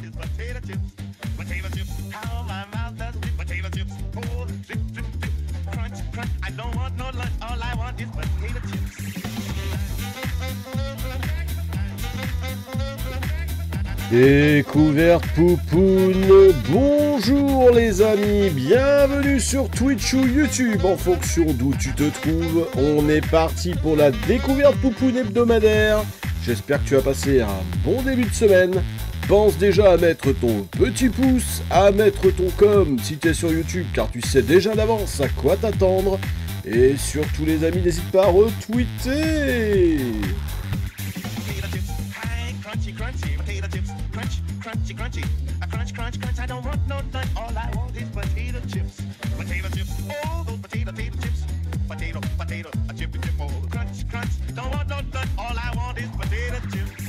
Découverte Poupoune, bonjour les amis, bienvenue sur Twitch ou YouTube en fonction d'où tu te trouves. On est parti pour la découverte Poupoune hebdomadaire. J'espère que tu as passé un bon début de semaine. Pense déjà à mettre ton petit pouce, à mettre ton com si tu es sur YouTube car tu sais déjà d'avance à quoi t'attendre. Et surtout les amis, n'hésite pas à retweeter. Crunchy, crunchy, a crunch, crunch, crunch. I don't want no nut. All I want is potato chips. Potato chips. Oh, those potato chips. Potato, potato, a chip, chip. Oh, crunch, crunch. Don't want no nut. All I want is potato chips.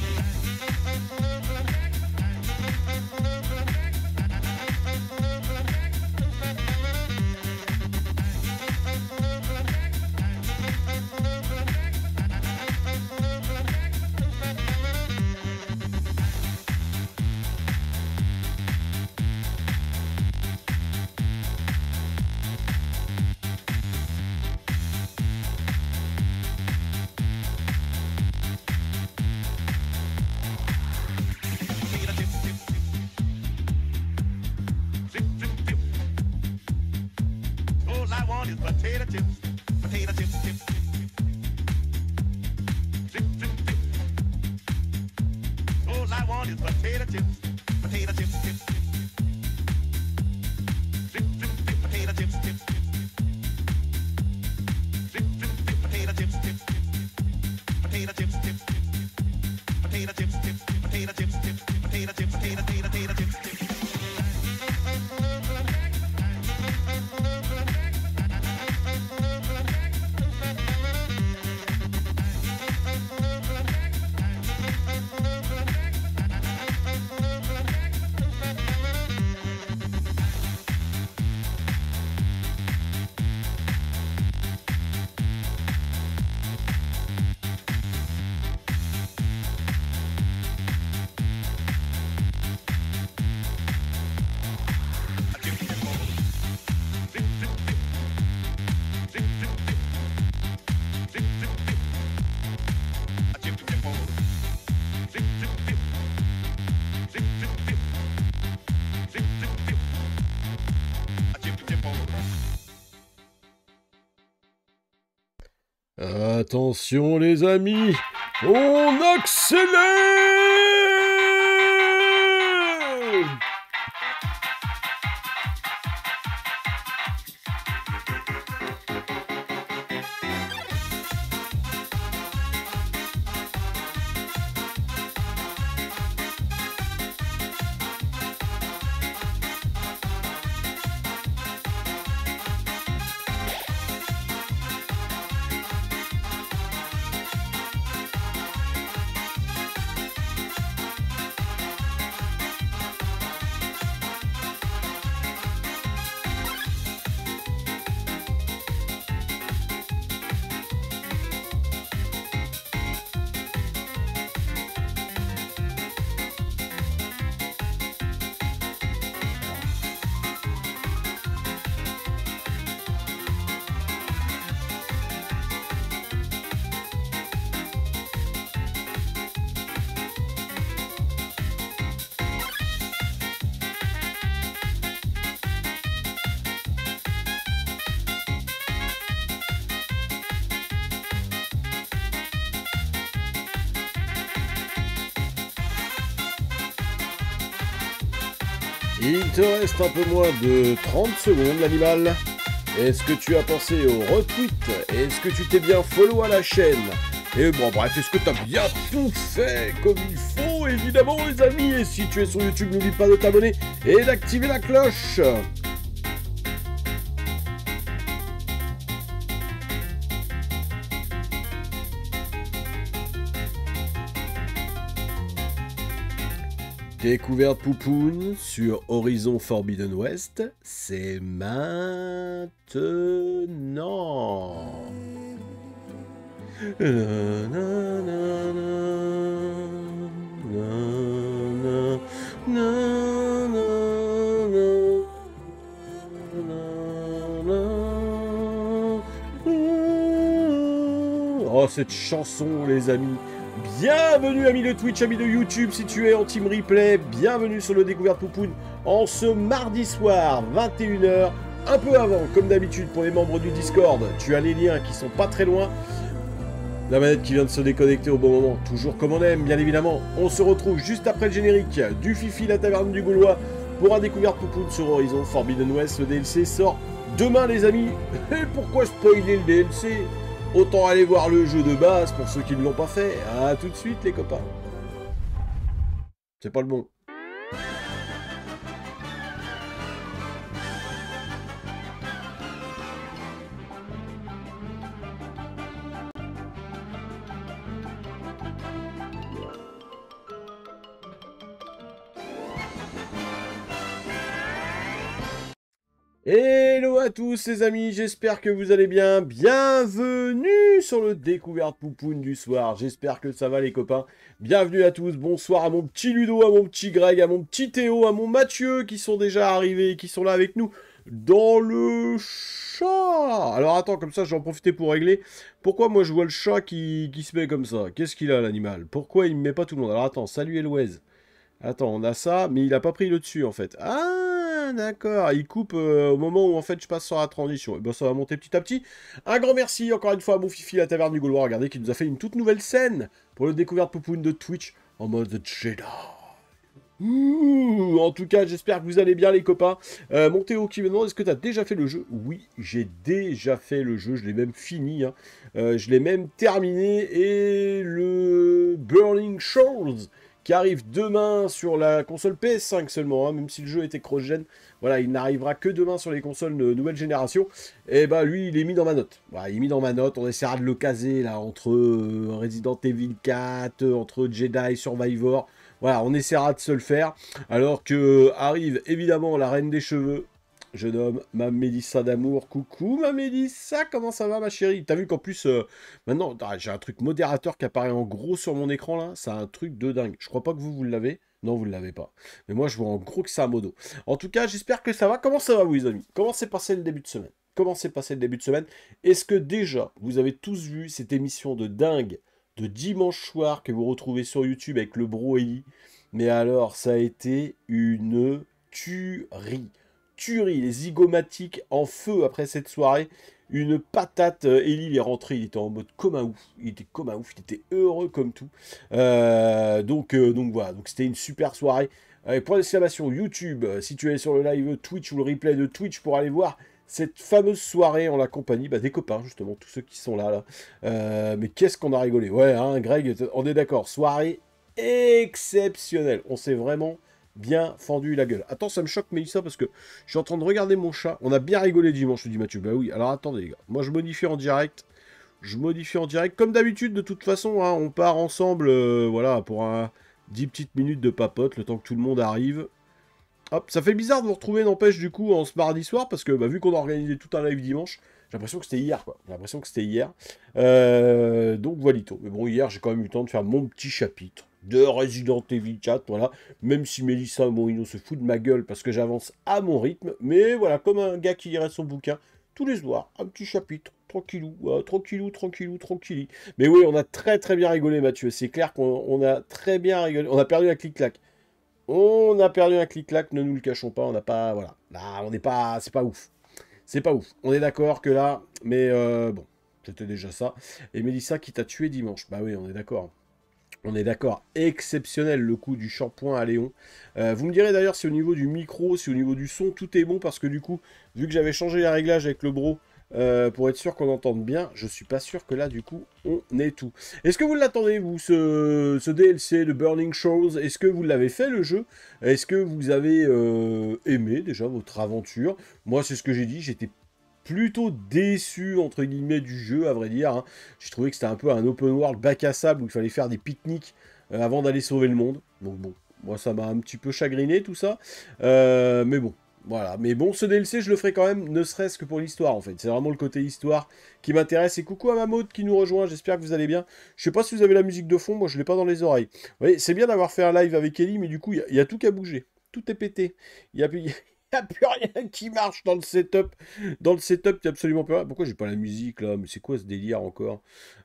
Attention les amis, on accélère! Il te reste un peu moins de 30 secondes, l'animal. Est-ce que tu as pensé au retweet? Est-ce que tu t'es bien follow à la chaîne? Et bon, bref, est-ce que tu as bien tout fait comme il faut, évidemment, les amis? Et si tu es sur YouTube, n'oublie pas de t'abonner et d'activer la cloche. Découverte Poupoune sur Horizon Forbidden West, c'est maintenant. Oh, cette chanson, les amis. Bienvenue, amis de Twitch, amis de YouTube, si tu es en team replay. Bienvenue sur le Découverte Poupoune en ce mardi soir, 21 h, un peu avant, comme d'habitude pour les membres du Discord. Tu as les liens qui sont pas très loin. La manette qui vient de se déconnecter au bon moment, toujours comme on aime, bien évidemment. On se retrouve juste après le générique du Fifi, la taverne du Gaulois, pour un Découverte Poupoune sur Horizon Forbidden West. Le DLC sort demain, les amis. Et pourquoi spoiler le DLC? Autant aller voir le jeu de base pour ceux qui ne l'ont pas fait. A tout de suite, les copains. C'est pas le bon. Hello à tous les amis, j'espère que vous allez bien. Bienvenue sur le Découverte Poupoune du soir. J'espère que ça va les copains. Bienvenue à tous, bonsoir à mon petit Ludo, à mon petit Greg, à mon petit Théo, à mon Mathieu qui sont déjà arrivés, qui sont là avec nous dans le chat. Alors attends, comme ça j'en profiter pour régler. Pourquoi moi je vois le chat qui se met comme ça? Qu'est-ce qu'il a l'animal? Pourquoi il me met pas tout le monde? Alors attends, salut Eloise. Attends, on a ça, mais il a pas pris le dessus en fait. Ah, d'accord, il coupe au moment où en fait je passe sur la transition. Et ben ça va monter petit à petit. Un grand merci encore une fois à mon Fifi, la taverne du Gaulois, regardez, qui nous a fait une toute nouvelle scène pour le Découverte Poupoune de Twitch en mode Jedi. Ouh, en tout cas, j'espère que vous allez bien les copains. Mon Théo qui me demande, est-ce que tu as déjà fait le jeu? Oui, j'ai déjà fait le jeu, je l'ai même fini. Hein. Je l'ai même terminé. Et le Burning Shores qui arrive demain sur la console PS5 seulement, hein, même si le jeu était cross-gen. Voilà, il n'arrivera que demain sur les consoles de nouvelle génération. Et bah lui, il est mis dans ma note. Voilà, il est mis dans ma note, on essaiera de le caser là, entre Resident Evil 4, entre Jedi Survivor. Voilà, on essaiera de se le faire. Alors que arrive évidemment la reine des cheveux. Je nomme ma Mélissa d'amour. Coucou ma Mélissa, comment ça va ma chérie? T'as vu qu'en plus, maintenant, j'ai un truc modérateur qui apparaît en gros sur mon écran là. C'est un truc de dingue. Je crois pas que vous l'avez. Non, vous ne l'avez pas. Mais moi, je vois en gros que c'est un modo. En tout cas, j'espère que ça va. Comment ça va, vous les amis? Comment s'est passé le début de semaine? Comment s'est passé le début de semaine? Est-ce que déjà, vous avez tous vu cette émission de dingue de dimanche soir que vous retrouvez sur YouTube avec le bro Eli? Mais alors, ça a été une tuerie. Tuerie, les zygomatiques en feu après cette soirée. Une patate. Eli, il est rentré, il était en mode comme un ouf. Il était comme un ouf, il était heureux comme tout. Donc voilà, donc c'était une super soirée. Point d'exclamation YouTube, si tu es sur le live Twitch ou le replay de Twitch pour aller voir cette fameuse soirée en la compagnie des copains, justement, tous ceux qui sont là. Mais qu'est-ce qu'on a rigolé. Ouais, hein, Greg, on est d'accord. Soirée exceptionnelle. On s'est vraiment bien fendu la gueule. Attends, ça me choque, Mélissa, parce que je suis en train de regarder mon chat. On a bien rigolé dimanche, je dis Mathieu. Bah oui, alors attendez, les gars. Moi, je modifie en direct. Comme d'habitude, de toute façon, hein, on part ensemble, voilà, pour 10 petites minutes de papote, le temps que tout le monde arrive. Hop, ça fait bizarre de vous retrouver, n'empêche, du coup, en ce mardi soir, parce que vu qu'on a organisé tout un live dimanche, j'ai l'impression que c'était hier, quoi. J'ai l'impression que c'était hier. Donc, voilito. Mais bon, hier, j'ai quand même eu le temps de faire mon petit chapitre de Resident Evil 4, voilà. Même si Mélissa Morino se fout de ma gueule parce que j'avance à mon rythme. Mais voilà, comme un gars qui lirait son bouquin, tous les soirs, un petit chapitre. Tranquillou, tranquilli. Mais oui, on a très très bien rigolé, Mathieu. C'est clair qu'on a très bien rigolé. On a perdu un clic-clac. On a perdu un clic-clac, ne nous le cachons pas. On n'a pas, voilà. Là, on n'est pas, c'est pas ouf. C'est pas ouf. On est d'accord que là, mais bon, c'était déjà ça. Et Mélissa qui t'a tué dimanche. Bah oui, on est d'accord. On est d'accord, exceptionnel le coup du shampoing à Léon. Vous me direz d'ailleurs si au niveau du micro, si au niveau du son, tout est bon, parce que du coup, vu que j'avais changé les réglages avec le bro, pour être sûr qu'on entende bien, je suis pas sûr que là, du coup, on est tout. Est-ce que vous l'attendez, vous, ce DLC de Burning Shores? Est-ce que vous l'avez fait, le jeu? Est-ce que vous avez aimé, déjà, votre aventure? Moi, c'est ce que j'ai dit, j'étais plutôt déçu, entre guillemets, du jeu, à vrai dire. Hein. J'ai trouvé que c'était un peu un open world bac à sable, où il fallait faire des pique-niques avant d'aller sauver le monde. Donc bon, moi, ça m'a un petit peu chagriné, tout ça. Mais bon. Voilà, mais bon, ce DLC, je le ferai quand même, ne serait-ce que pour l'histoire, en fait. C'est vraiment le côté histoire qui m'intéresse. Et coucou à Mamoud qui nous rejoint, j'espère que vous allez bien. Je sais pas si vous avez la musique de fond, moi je l'ai pas dans les oreilles. Vous voyez, c'est bien d'avoir fait un live avec Ellie, mais du coup, il y a tout qu'à bouger. Tout est pété. Il y a a plus rien qui marche dans le setup. Dans le setup, il n'y a absolument plus rien. Pourquoi j'ai pas la musique là? Mais c'est quoi ce délire encore?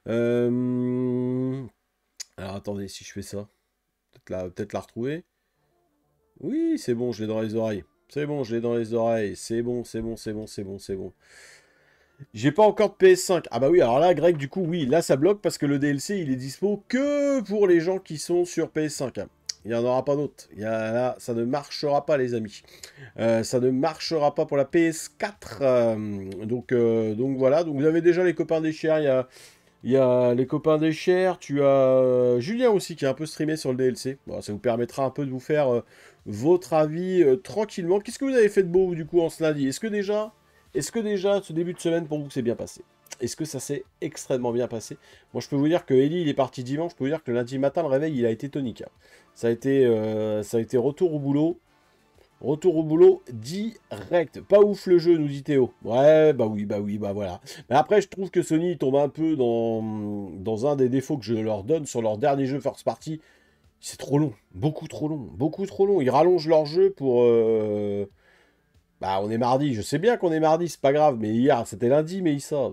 Alors attendez, si je fais ça, peut-être la retrouver. Oui, c'est bon, je l'ai dans les oreilles. C'est bon, je l'ai dans les oreilles. C'est bon, c'est bon, c'est bon, c'est bon, c'est bon. J'ai pas encore de PS5. Ah bah oui, alors là, Greg, du coup, oui, là, ça bloque parce que le DLC, il est dispo que pour les gens qui sont sur PS5. Il n'y en aura pas d'autres. Là, ça ne marchera pas, les amis. Ça ne marchera pas pour la PS4. Donc voilà, donc vous avez déjà les copains des chers. Il y a les copains des chers. Tu as Julien aussi qui a un peu streamé sur le DLC. Bon, ça vous permettra un peu de vous faire votre avis tranquillement. Qu'est-ce que vous avez fait de beau, du coup, en ce lundi? Est-ce que déjà, ce début de semaine, pour vous, c'est bien passé? Est-ce que ça s'est extrêmement bien passé? Moi, je peux vous dire que Ellie, il est parti dimanche. Je peux vous dire que le lundi matin, le réveil, il a été tonique. Ça a été retour au boulot. Retour au boulot direct. Pas ouf le jeu, nous dit Théo. Ouais, bah oui, bah voilà. Mais après, je trouve que Sony tombe un peu dans un des défauts que je leur donne sur leur dernier jeu First Party. C'est trop long. Beaucoup trop long. Beaucoup trop long. Ils rallongent leur jeu pour... Bah, on est mardi, je sais bien qu'on est mardi, c'est pas grave, mais hier, c'était lundi, mais ça.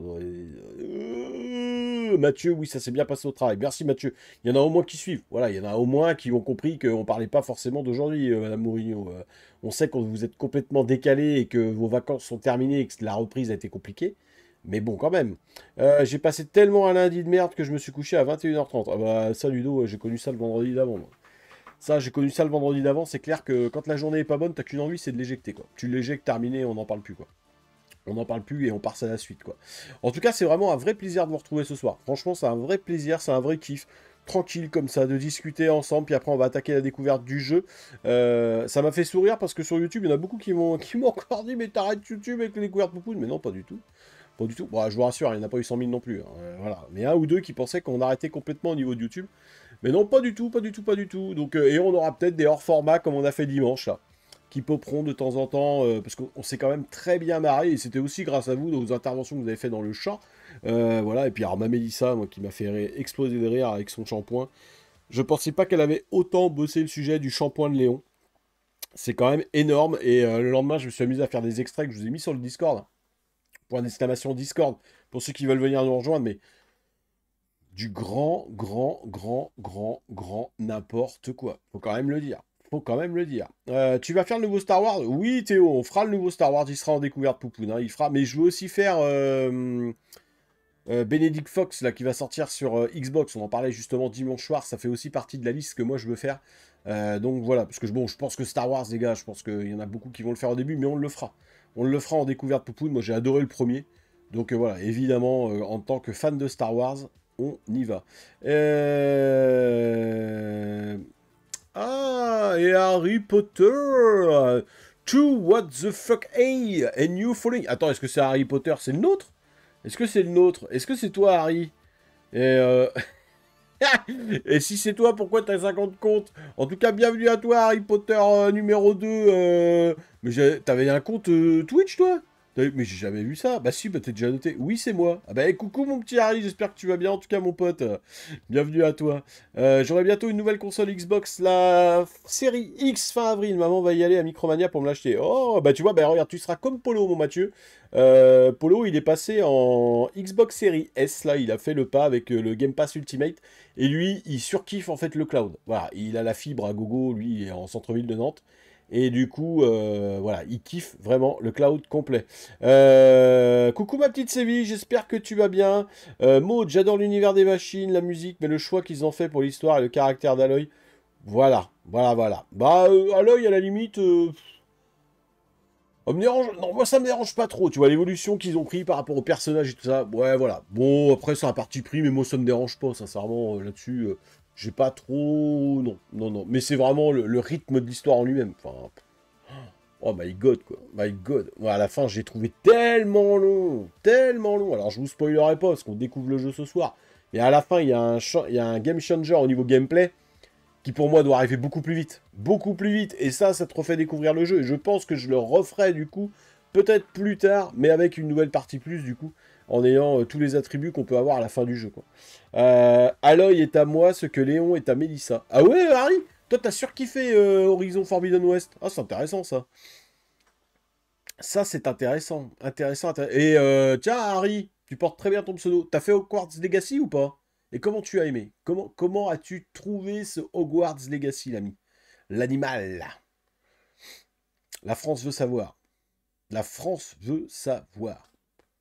Mathieu, oui, ça s'est bien passé au travail. Merci Mathieu. Il y en a au moins qui suivent. Voilà, il y en a au moins qui ont compris qu'on parlait pas forcément d'aujourd'hui, Madame Mourinho. On sait que vous êtes complètement décalé et que vos vacances sont terminées et que la reprise a été compliquée. Mais bon, quand même. J'ai passé tellement un lundi de merde que je me suis couché à 21h30. Ah bah, ça, Ludo, j'ai connu ça le vendredi d'avant, moi. Ça, j'ai connu ça le vendredi d'avant. C'est clair que quand la journée est pas bonne, t'as qu'une envie, c'est de l'éjecter, quoi. Tu l'éjectes, terminé, on n'en parle plus, quoi. On n'en parle plus et on passe à la suite, quoi. En tout cas, c'est vraiment un vrai plaisir de vous retrouver ce soir. Franchement, c'est un vrai plaisir, c'est un vrai kiff. Tranquille comme ça, de discuter ensemble, puis après on va attaquer la découverte du jeu. Ça m'a fait sourire parce que sur YouTube, il y en a beaucoup qui m'ont encore dit mais t'arrêtes YouTube avec les découvertes poupounes. Mais non, pas du tout. Pas du tout. Bon, je vous rassure, il n'y en a pas eu 100 000 non plus. Hein. Voilà. Mais un ou deux qui pensaient qu'on arrêtait complètement au niveau de YouTube. Mais non, pas du tout, pas du tout, pas du tout. Donc, et on aura peut-être des hors-formats comme on a fait dimanche, là, qui poperont de temps en temps, parce qu'on s'est quand même très bien marré, et c'était aussi grâce à vous, aux interventions que vous avez fait dans le chat. Voilà, et puis alors ma Mélissa, moi, qui m'a fait exploser de rire avec son shampoing. Je pensais pas qu'elle avait autant bossé le sujet du shampoing de Léon. C'est quand même énorme, et le lendemain, je me suis amusé à faire des extraits que je vous ai mis sur le Discord. Point d'exclamation Discord, pour ceux qui veulent venir nous rejoindre, mais du grand n'importe quoi. Faut quand même le dire. Faut quand même le dire. Tu vas faire le nouveau Star Wars? Oui, Théo, on fera le nouveau Star Wars. Il sera en découverte Poupoune. Hein, il fera. Mais je veux aussi faire Benedict Fox, là, qui va sortir sur Xbox. On en parlait justement dimanche soir. Ça fait aussi partie de la liste que moi je veux faire. Donc voilà, parce que bon, je pense que Star Wars, les gars, je pense qu'il y en a beaucoup qui vont le faire au début, mais on le fera. On le fera en découverte Poupoune. Moi, j'ai adoré le premier. Donc voilà, évidemment, en tant que fan de Star Wars, on y va. Ah, et Harry Potter. To what the fuck, hey, and you falling. Attends, est-ce que c'est Harry Potter? C'est le nôtre? Est-ce que c'est le nôtre? Est-ce que c'est toi, Harry? Et, et si c'est toi, pourquoi t'as 50 comptes? En tout cas, bienvenue à toi, Harry Potter numéro 2. Mais t'avais un compte Twitch, toi? Mais j'ai jamais vu ça. Bah si, bah t'es déjà noté. Oui, c'est moi. Ah bah coucou mon petit Harry, j'espère que tu vas bien. En tout cas, mon pote, bienvenue à toi. J'aurai bientôt une nouvelle console Xbox, la série X fin avril. Maman va y aller à Micromania pour me l'acheter. Oh, bah tu vois, bah regarde, tu seras comme Polo, mon Mathieu. Polo, il est passé en Xbox série S, là, il a fait le pas avec le Game Pass Ultimate. Et lui, il surkiffe en fait le cloud. Voilà, il a la fibre à gogo, lui, il est en centre-ville de Nantes. Et du coup, voilà, il kiffe vraiment le cloud complet. Coucou ma petite Séville, j'espère que tu vas bien. Maud, j'adore l'univers des machines, la musique, mais le choix qu'ils ont fait pour l'histoire et le caractère d'Aloy. Voilà. Bah, Aloy, à la limite... me dérange... Non, moi ça me dérange pas trop, tu vois, l'évolution qu'ils ont pris par rapport au personnage et tout ça. Ouais, voilà. Bon, après, c'est un parti pris, mais moi ça me dérange pas, sincèrement, là-dessus... J'ai pas trop... Non. Mais c'est vraiment le rythme de l'histoire en lui-même. Enfin... Oh my god, quoi. My god. Ouais, à la fin, j'ai trouvé tellement long. Tellement long. Alors, je vous spoilerai pas, parce qu'on découvre le jeu ce soir. Et à la fin, il y a un game changer au niveau gameplay, qui pour moi doit arriver beaucoup plus vite. Beaucoup plus vite. Et ça te refait découvrir le jeu. Et je pense que je le referai, du coup, peut-être plus tard, mais avec une nouvelle partie plus, du coup, en ayant tous les attributs qu'on peut avoir à la fin du jeu, quoi. Aloy est à moi ce que Léon est à Mélissa. Ah ouais, Harry? Toi, t'as surkiffé Horizon Forbidden West. Ah, c'est intéressant, ça. Ça, c'est intéressant. Et tiens, Harry, tu portes très bien ton pseudo. T'as fait Hogwarts Legacy ou pas? Et comment tu as aimé? Comment as-tu trouvé ce Hogwarts Legacy, l'ami? L'animal. La France veut savoir. La France veut savoir.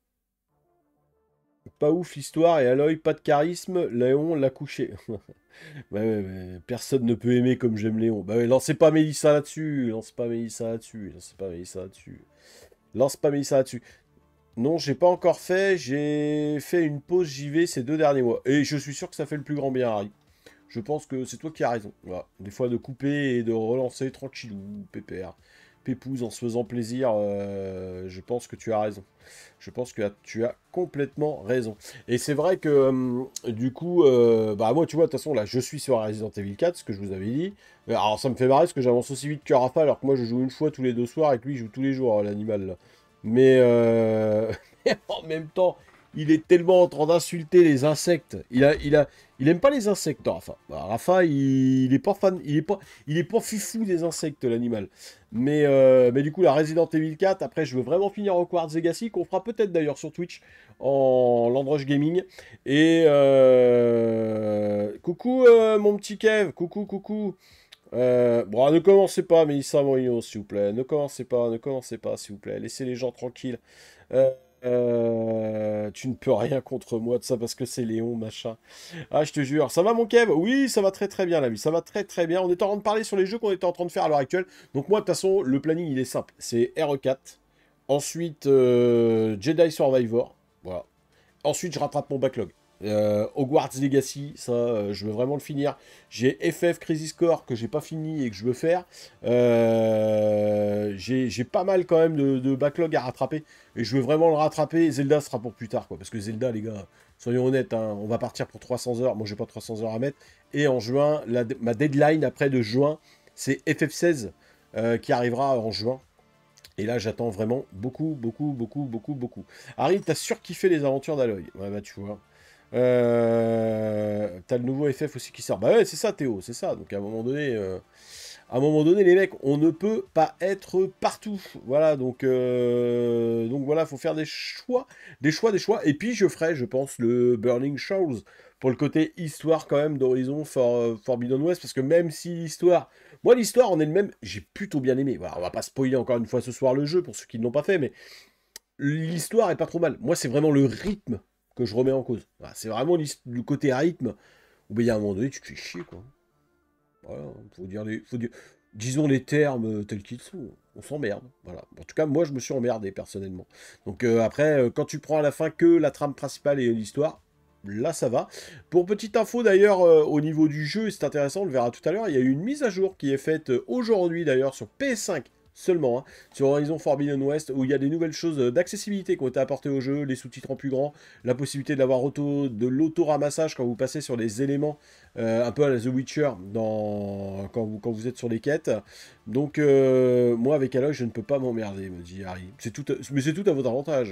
Pas ouf l'histoire et Aloy, pas de charisme. Léon l'a couché. Ouais, personne ne peut aimer comme j'aime Léon. Bah ouais, lancez pas Mélissa là-dessus. Lance pas Mélissa là-dessus. Lance pas Mélissa là-dessus. Lance pas Mélissa là-dessus. Non, j'ai pas encore fait. J'ai fait une pause JV ces 2 derniers mois. Et je suis sûr que ça fait le plus grand bien, Harry. Je pense que c'est toi qui as raison. Voilà. Des fois, de couper et de relancer tranquillou, pépère, pépouze, en se faisant plaisir, je pense que tu as raison. Je pense que tu as complètement raison. Et c'est vrai que, du coup, bah moi, tu vois, de toute façon, là, je suis sur Resident Evil 4, ce que je vous avais dit. Alors, ça me fait marrer parce que j'avance aussi vite que Rafa, alors que moi, je joue une fois tous les 2 soirs et que lui, il joue tous les jours, l'animal, là. Mais, mais en même temps, il est tellement en train d'insulter les insectes. Il aime pas les insectes, Rafa. Bah, Rafa, il est pas fan, il est pas fifou des insectes, l'animal. Mais du coup, la Resident Evil 4, après, je veux vraiment finir Hogwarts Legacy, qu'on fera peut-être d'ailleurs sur Twitch, en Landrush Gaming. Et coucou, mon petit Kev, coucou, coucou. Bon, ne commencez pas, Mélissa Morillo, s'il vous plaît. Ne commencez pas, s'il vous plaît. Laissez les gens tranquilles. Euh, tu ne peux rien contre moi de ça parce que c'est Léon, machin. Ah, je te jure. Ça va, mon Kev? Oui, ça va très très bien, l'ami. Ça va très très bien. On est en train de parler sur les jeux qu'on était en train de faire à l'heure actuelle. Donc, moi, de toute façon, le planning, il est simple. C'est RE4. Ensuite, Jedi Survivor. Voilà. Ensuite, je rattrape mon backlog. Hogwarts Legacy, ça, je veux vraiment le finir. J'ai FF Crisis Core que j'ai pas fini et que je veux faire. J'ai pas mal quand même de backlog à rattraper. Et je veux vraiment le rattraper. Zelda sera pour plus tard, quoi. Parce que Zelda, les gars, soyons honnêtes, hein, on va partir pour 300 heures. Moi, j'ai pas 300 heures à mettre. Et en juin, ma deadline après de juin, c'est FF16 qui arrivera en juin. Et là, j'attends vraiment beaucoup, beaucoup, beaucoup, beaucoup, beaucoup. Harry, t'as surkiffé les aventures d'Aloy. Ouais, bah, tu vois. T'as le nouveau FF aussi qui sort. Bah ouais, c'est ça, Théo, c'est ça. Donc, à un moment donné, les mecs, on ne peut pas être partout. Voilà, donc voilà, faut faire des choix, des choix, des choix. Et puis, je ferai, je pense, le Burning Shores pour le côté histoire quand même d'Horizon Forbidden West, parce que même si l'histoire... Moi, l'histoire en elle-même, j'ai plutôt bien aimé. Voilà, on va pas spoiler encore une fois ce soir le jeu, pour ceux qui ne l'ont pas fait, mais l'histoire est pas trop mal. Moi, c'est vraiment le rythme que je remets en cause. Voilà, c'est vraiment le côté rythme, où ben, il y a un moment donné, tu te fais chier, quoi. Voilà, disons les termes tels qu'ils sont. On s'emmerde. Voilà. En tout cas, moi, je me suis emmerdé personnellement. Donc après, quand tu prends à la fin que la trame principale et l'histoire, là, ça va. Pour petite info d'ailleurs, au niveau du jeu, et c'est intéressant, on le verra tout à l'heure, il y a eu une mise à jour qui est faite aujourd'hui d'ailleurs sur PS5 seulement, hein, sur Horizon Forbidden West, où il y a des nouvelles choses d'accessibilité qui ont été apportées au jeu, les sous-titres en plus grand, la possibilité d'avoir de l'auto-ramassage quand vous passez sur les éléments, un peu à la The Witcher, quand vous êtes sur les quêtes. Donc, moi, avec Aloy, je ne peux pas m'emmerder, me dit Harry. Mais c'est tout à votre avantage.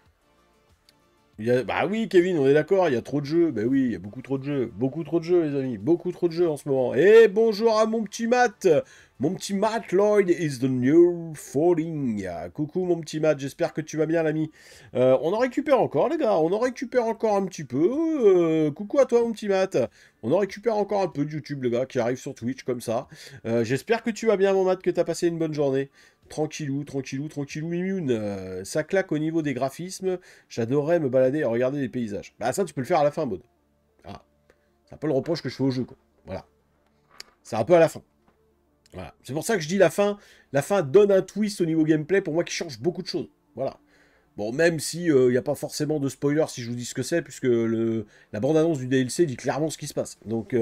Bah oui, Kevin, on est d'accord, il y a trop de jeux. Bah oui, il y a beaucoup trop de jeux. Beaucoup trop de jeux, les amis. Beaucoup trop de jeux en ce moment. Et bonjour à mon petit Matt. Mon petit Matt Lloyd is the new falling. Coucou, mon petit Matt. J'espère que tu vas bien, l'ami. On en récupère encore, les gars. On en récupère encore un petit peu. Coucou à toi, mon petit Matt. On en récupère encore un peu de YouTube, les gars, qui arrive sur Twitch comme ça. J'espère que tu vas bien, mon Matt, que tu as passé une bonne journée. Tranquillou, tranquillou, tranquillou, mimoun. Ça claque au niveau des graphismes. J'adorais me balader et regarder les paysages. Bah ça, tu peux le faire à la fin, mode. Ah. C'est un peu le reproche que je fais au jeu, quoi. Voilà. C'est un peu à la fin. Voilà. C'est pour ça que je dis la fin. La fin donne un twist au niveau gameplay, pour moi, qui change beaucoup de choses. Voilà. Bon, même si il n'y a pas forcément de spoiler si je vous dis ce que c'est, puisque la bande-annonce du DLC dit clairement ce qui se passe. Donc...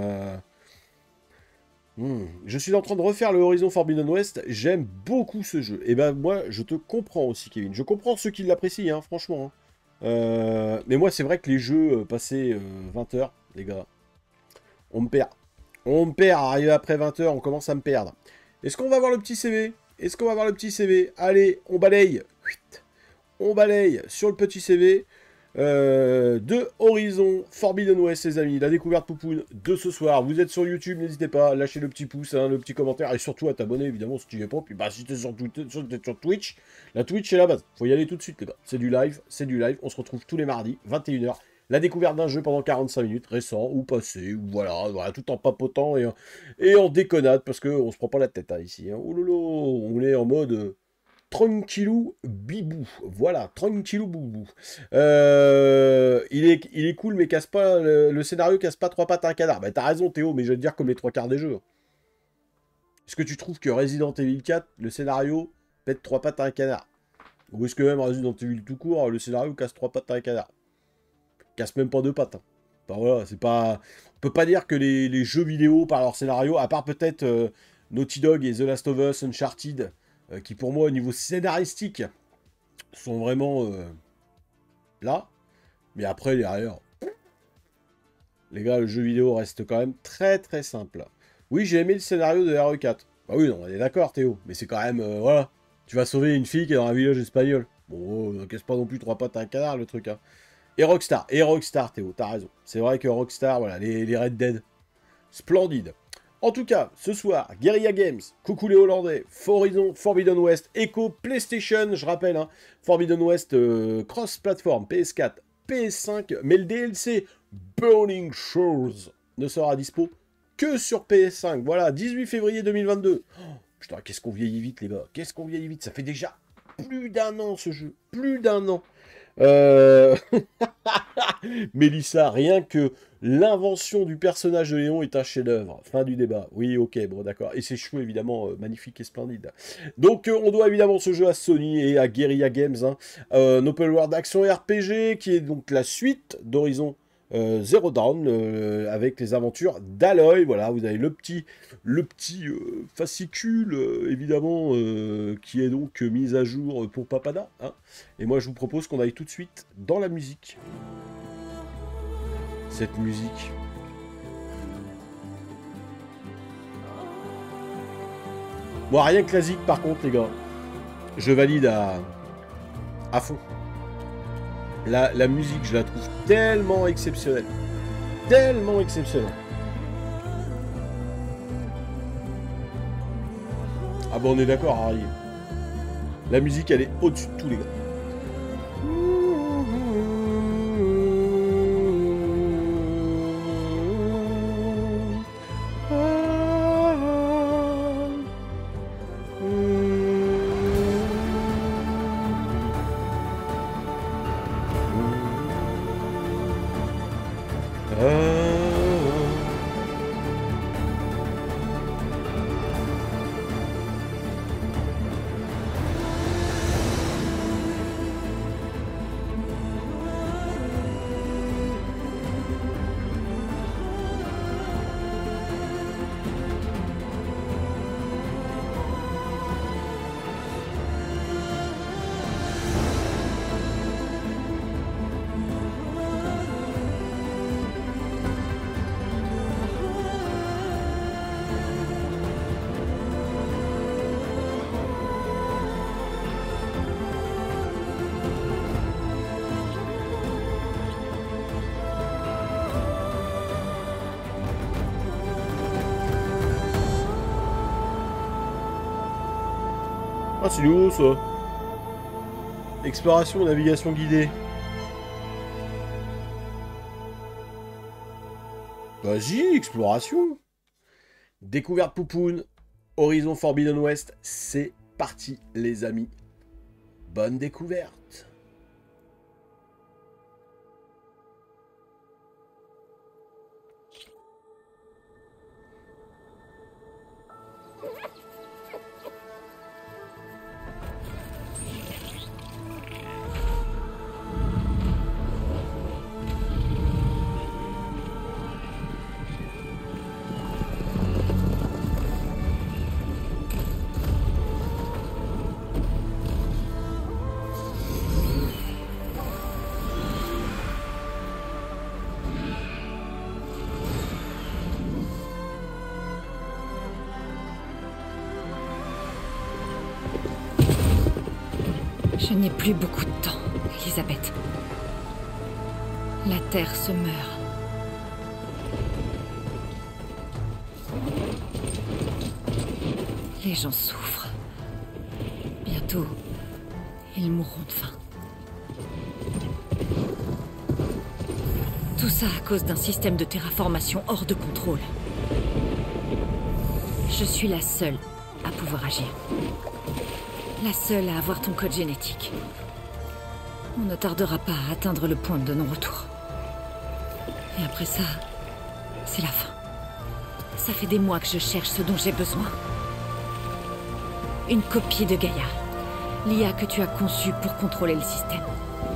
Je suis en train de refaire le Horizon Forbidden West, j'aime beaucoup ce jeu. Et ben moi, je te comprends aussi, Kevin. Je comprends ceux qui l'apprécient, hein, franchement. Hein. Mais moi, c'est vrai que les jeux passés 20 heures, les gars, on me perd. On me perd, arrivé après 20 heures, on commence à me perdre. Est-ce qu'on va voir le petit CV? Est-ce qu'on va voir le petit CV? Allez, on balaye. On balaye sur le petit CV. de Horizon Forbidden West, les amis. La découverte poupoune de ce soir. Vous êtes sur YouTube, n'hésitez pas à lâcher le petit pouce, hein, le petit commentaire, et surtout à t'abonner, évidemment, si tu n'y es pas. Puis bah, si tu es sur Twitch, la Twitch, c'est la base. Faut y aller tout de suite, les gars. C'est du live, c'est du live. On se retrouve tous les mardis, 21h. La découverte d'un jeu pendant 45 minutes, récent ou passé, ou voilà, tout en papotant et en déconnade, parce qu'on se prend pas la tête, hein, ici. Hein. Oh lolo, on est en mode... tranquillou bibou. Voilà, tranquillou boubou. Il est cool, mais casse pas le scénario casse pas trois pattes à un canard. Bah t'as raison Théo, mais je vais te dire comme les trois quarts des jeux. Est-ce que tu trouves que Resident Evil 4, le scénario pète trois pattes à un canard? Ou est-ce que même Resident Evil tout court, le scénario casse trois pattes à un canard? Casse même pas deux pattes. Hein. Enfin, voilà, c'est pas... On peut pas dire que les jeux vidéo par leur scénario, à part peut-être Naughty Dog et The Last of Us, Uncharted, qui pour moi au niveau scénaristique sont vraiment là, mais après derrière, les gars, le jeu vidéo reste quand même très très simple. Oui, j'ai aimé le scénario de RE4. Bah oui, non, on est d'accord Théo, mais c'est quand même, voilà, tu vas sauver une fille qui est dans un village espagnol. Bon, ne casse pas non plus trois pattes à un canard le truc, hein. Et Rockstar Théo, t'as raison. C'est vrai que Rockstar, voilà, les Red Dead, splendide. En tout cas, ce soir, Guerrilla Games, coucou les Hollandais, Horizon Forbidden West, Echo, PlayStation, je rappelle, hein, Forbidden West cross-platform, PS4, PS5, mais le DLC Burning Shores ne sera dispo que sur PS5. Voilà, 18 février 2022. Oh, putain, qu'est-ce qu'on vieillit vite, les gars, qu'est-ce qu'on vieillit vite, ça fait déjà plus d'un an ce jeu, plus d'un an. Mélissa, rien que l'invention du personnage de Léon est un chef-d'œuvre. Fin du débat. Oui, ok, bon, d'accord. Et ses cheveux, évidemment, magnifiques et splendides. Donc, on doit évidemment ce jeu à Sony et à Guerrilla Games. Hein. Open World Action RPG, qui est donc la suite d'Horizon Zero Dawn, avec les aventures d'Aloy. Voilà, vous avez le petit fascicule, évidemment, qui est donc mis à jour pour Papada. Hein. Et moi, je vous propose qu'on aille tout de suite dans la musique. Cette musique. Moi, rien que classique, par contre, les gars. Je valide à fond. La musique, je la trouve tellement exceptionnelle. Tellement exceptionnelle. Ah bon, on est d'accord, Harry. La musique, elle est au-dessus de tout, les gars. Ah, c'est nouveau ça. Exploration, navigation guidée. Vas-y, exploration. Découverte poupoune. Horizon Forbidden West. C'est parti, les amis. Bonne découverte. Je n'ai plus beaucoup de temps, Elisabeth. La Terre se meurt. Les gens souffrent. Bientôt, ils mourront de faim. Tout ça à cause d'un système de terraformation hors de contrôle. Je suis la seule à pouvoir agir. La seule à avoir ton code génétique. On ne tardera pas à atteindre le point de non-retour. Et après ça, c'est la fin. Ça fait des mois que je cherche ce dont j'ai besoin. Une copie de Gaïa. L'IA que tu as conçue pour contrôler le système.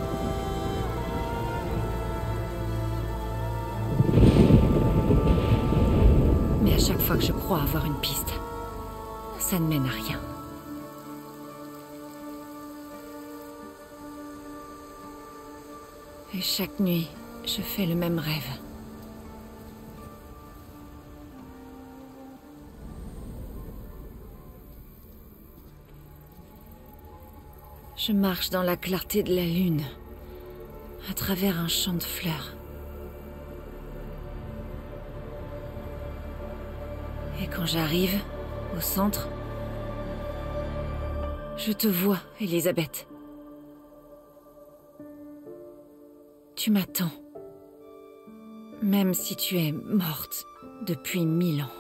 Mais à chaque fois que je crois avoir une piste, ça ne mène à rien. Et chaque nuit, je fais le même rêve. Je marche dans la clarté de la lune, à travers un champ de fleurs. Et quand j'arrive, au centre, je te vois, Elisabeth. Tu m'attends. Même si tu es morte depuis 1000 ans.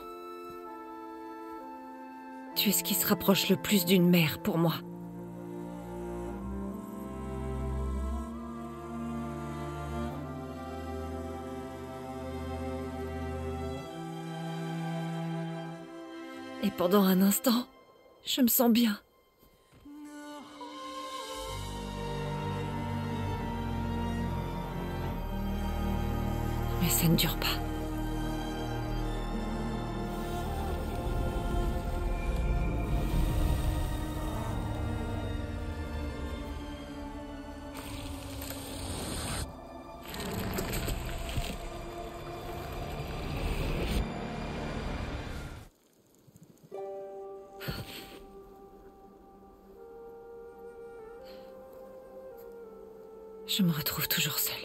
Tu es ce qui se rapproche le plus d'une mère pour moi. Et pendant un instant, je me sens bien. Mais ça ne dure pas. Je me retrouve toujours seule.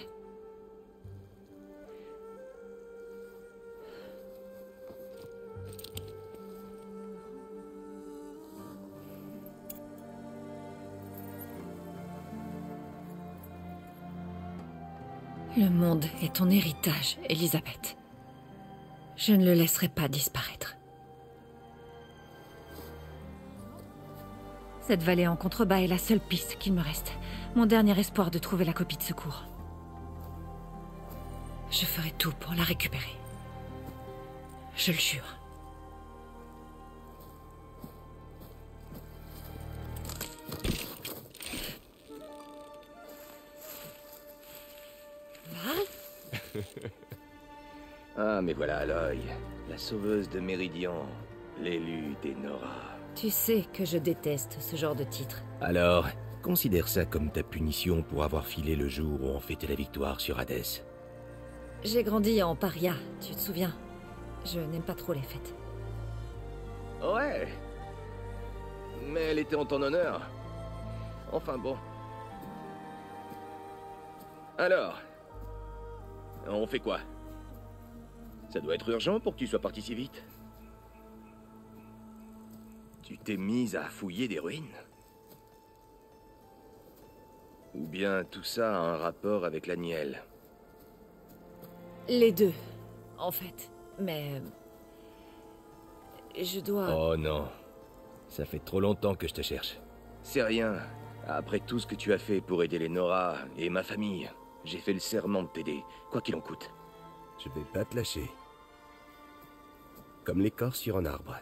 Le monde est ton héritage, Elisabeth. Je ne le laisserai pas disparaître. Cette vallée en contrebas est la seule piste qu'il me reste. Mon dernier espoir de trouver la copie de secours. Je ferai tout pour la récupérer. Je le jure. Ah, mais voilà Aloy, la sauveuse de Méridian, l'élu des Nora. Tu sais que je déteste ce genre de titre. Alors, considère ça comme ta punition pour avoir filé le jour où on fêtait la victoire sur Hadès. J'ai grandi en paria, tu te souviens? Je n'aime pas trop les fêtes. Ouais. Mais elle était en ton honneur. Enfin bon. Alors, on fait quoi? Ça doit être urgent pour que tu sois parti si vite. Tu t'es mise à fouiller des ruines? Ou bien tout ça a un rapport avec la Nielle? Les deux, en fait. Mais... je dois... Oh non. Ça fait trop longtemps que je te cherche. C'est rien. Après tout ce que tu as fait pour aider les Nora et ma famille, j'ai fait le serment de t'aider, quoi qu'il en coûte. Je vais pas te lâcher. Comme l'écorce sur un arbre.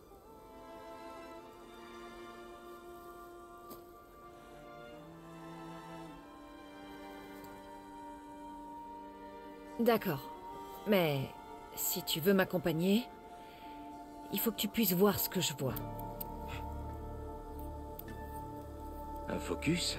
D'accord. Mais si tu veux m'accompagner, il faut que tu puisses voir ce que je vois. Un focus?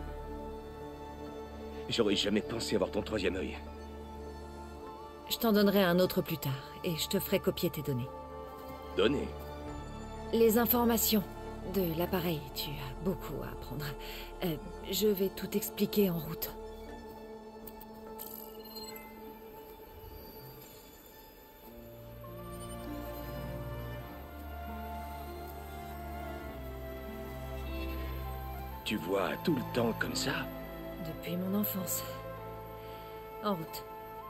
J'aurais jamais pensé avoir ton troisième œil. Je t'en donnerai un autre plus tard, et je te ferai copier tes données. Données? Les informations de l'appareil, tu as beaucoup à apprendre. Je vais tout expliquer en route. Tu vois tout le temps comme ça? Depuis mon enfance. En route.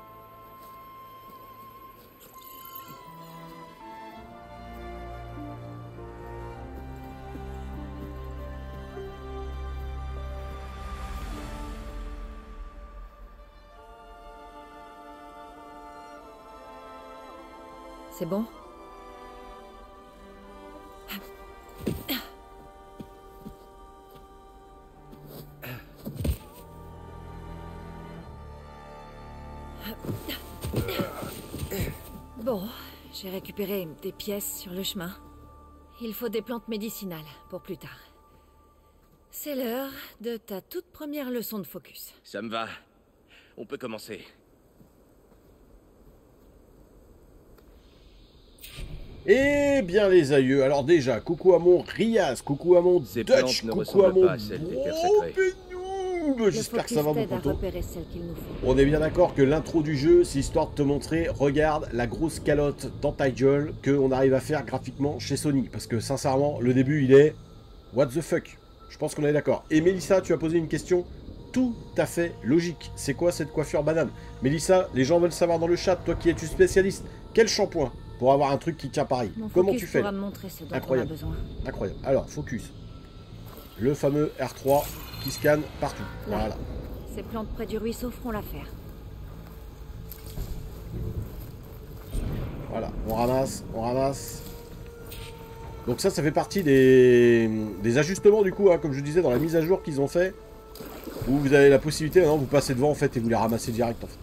C'est bon? Bon, j'ai récupéré des pièces sur le chemin. Il faut des plantes médicinales pour plus tard. C'est l'heure de ta toute première leçon de focus. Ça me va. On peut commencer. Eh bien les aïeux, alors déjà, coucou à mon Riaz, coucou à mon Ces Dutch, plantes ne coucou à ressemblent mon pas à celles des terres sacrées. Noob. J'espère que ça va mon à poteau. repérer celles qu'il nous faut. On est bien d'accord que l'intro du jeu, c'est histoire de te montrer, regarde la grosse calotte dans ta gueule qu'on arrive à faire graphiquement chez Sony. Parce que sincèrement, le début il est what the fuck. Je pense qu'on est d'accord. Et Mélissa, tu as posé une question tout à fait logique. C'est quoi cette coiffure banane? Mélissa, les gens veulent savoir dans le chat, toi qui es-tu spécialiste, quel shampoing pour avoir un truc qui tient pareil? Mon Comment focus tu fais pourra là? me montrer ce dont Incroyable. on a besoin. Incroyable. Alors, focus. Le fameux R3 qui scanne partout. Là. Voilà. Ces plantes près du ruisseau feront l'affaire. Voilà. On ramasse, on ramasse. Donc ça fait partie des ajustements du coup, hein, comme je disais, dans la mise à jour qu'ils ont fait. Où vous avez la possibilité, maintenant, vous passez devant en fait et vous les ramassez direct en fait.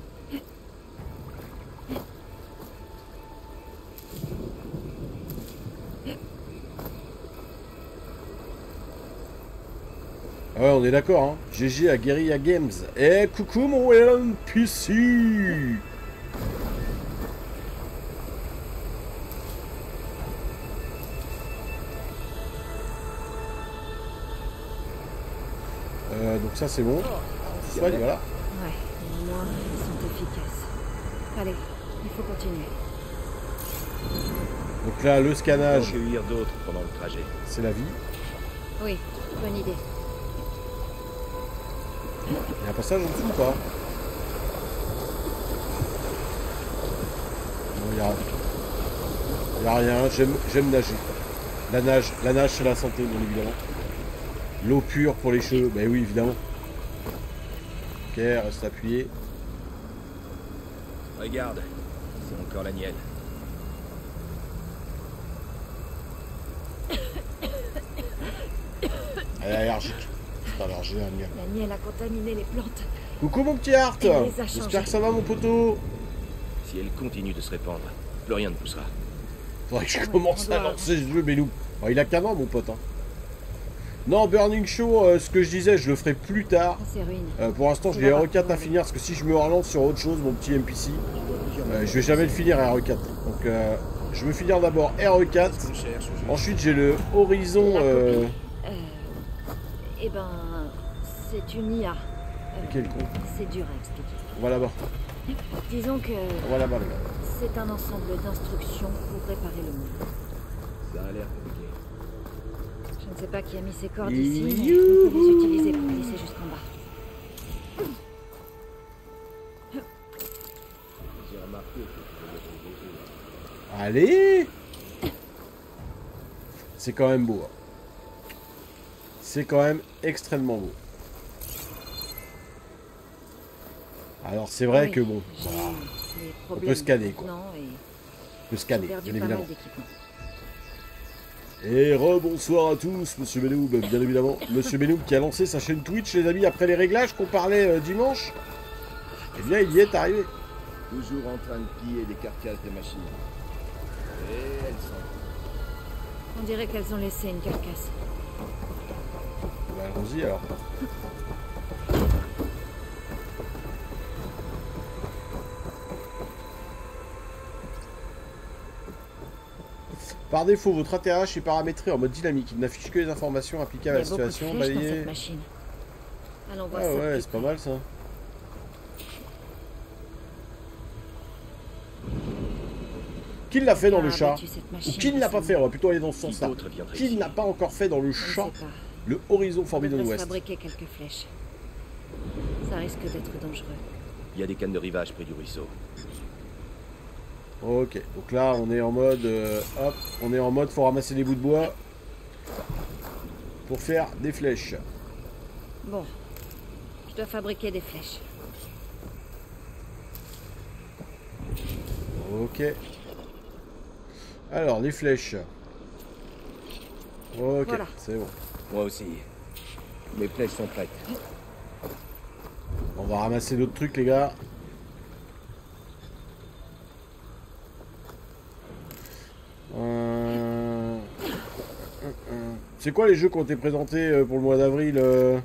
Ah ouais, on est d'accord, hein. GG à Guerrilla Games. Eh, coucou mon NPC. Donc ça c'est bon. Soigne, voilà. Ouais, au moins, ils sont efficaces. Allez, il faut continuer. Donc là, le scannage, Cueillir d'autres pendant le trajet. c'est la vie. Oui, bonne idée. Il y a un passage en dessous ou pas? Non, il y a rien. J'aime nager. La nage c'est la santé, bien évidemment. L'eau pure pour les cheveux, ben oui, évidemment. Ok, reste appuyé. Regarde, c'est encore la nielle. Elle est allergique. C'est allergique, la mienne. La miel a contaminé les plantes. Coucou mon petit Art. Elle les a J'espère changés. que ça va mon poteau. Si elle continue de se répandre, plus rien ne poussera. Faudrait que je commence à lancer ce jeu, mais nous. Oh, il a qu'un an mon pote. Hein. Non, Burning Show, ce que je disais, je le ferai plus tard. Ces ruines. Pour l'instant, j'ai RE4 à finir, parce que si je me relance sur autre chose, mon petit NPC, je vais jamais le finir RE4. Donc, je veux finir d'abord RE4. Ensuite, j'ai le Horizon... Eh ben, c'est une IA. Quel con. C'est dur à expliquer. On va là-bas. Disons que On va là-bas, les gars. c'est un ensemble d'instructions pour réparer le monde. Ça a l'air compliqué. Je ne sais pas qui a mis ces cordes ici, mais on peut les utiliser pour glisser jusqu'en bas. J'ai remarqué que tu faisais ton boulot. Allez. C'est quand même beau. Hein. C'est quand même extrêmement beau. Alors c'est vrai Oui, que bon, j'ai voilà, eu des on problèmes peut scanner quoi. maintenant et On peut scanner, j'ai perdu bien pas mal évidemment. d'équipements. Et rebonsoir à tous, Monsieur Benoub, bien évidemment. Monsieur Benoub qui a lancé sa chaîne Twitch, les amis, après les réglages qu'on parlait dimanche. Eh bien, il y est arrivé. Toujours en train de piller des carcasses de machines. Et elles sont... On dirait qu'elles ont laissé une carcasse. Bah, allons-y alors. Par défaut, votre ATH est paramétré en mode dynamique. Il n'affiche que les informations applicables à la Il y a beaucoup de situation. flèches dans Balayé. cette machine. Allons Ah voir ça. de ouais, plus c'est pas près. mal ça. Qui l'a fait dans le a chat? abattu cette Ou machine qui ne l'a pas fait? On va plutôt aller dans ce Qui sens-là. d'autre viendrait Qui ici? ne l'a pas encore fait dans le Je ne chat? sais pas. Le Horizon On Forbidden devrait se West. fabriquer quelques flèches. Ça risque d'être dangereux. Il y a des cannes de rivage près du ruisseau. Ok, donc là on est en mode... hop, on est en mode faut ramasser des bouts de bois pour faire des flèches. Bon. Je dois fabriquer des flèches. Ok. Alors, les flèches. Ok, Voilà. c'est bon. Moi aussi. Mes flèches sont prêtes. On va ramasser d'autres trucs, les gars. C'est quoi les jeux qui ont été présentés pour le mois d'avril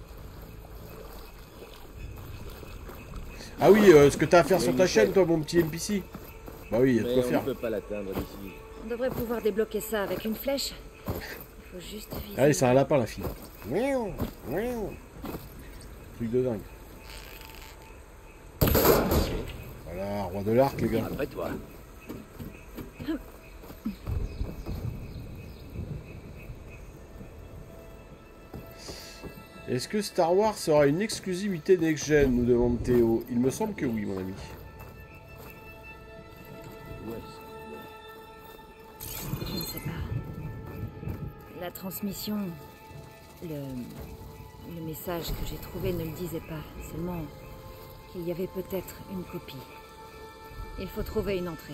Ah oui, ce que t'as à faire sur ta chaîne, toi, mon petit NPC. Bah oui, il y a de quoi faire. On ne peut pas l'atteindre d'ici. On devrait pouvoir débloquer ça avec une flèche. Il faut juste viser. Allez, c'est un lapin, la fille. Truc de dingue. Voilà, roi de l'arc, les gars. Après toi. Est-ce que Star Wars sera une exclusivité next-gen, nous demande Théo. Il me semble que oui, mon ami. Je ne sais pas. La transmission... Le message que j'ai trouvé ne le disait pas. Seulement qu'il y avait peut-être une copie. Il faut trouver une entrée.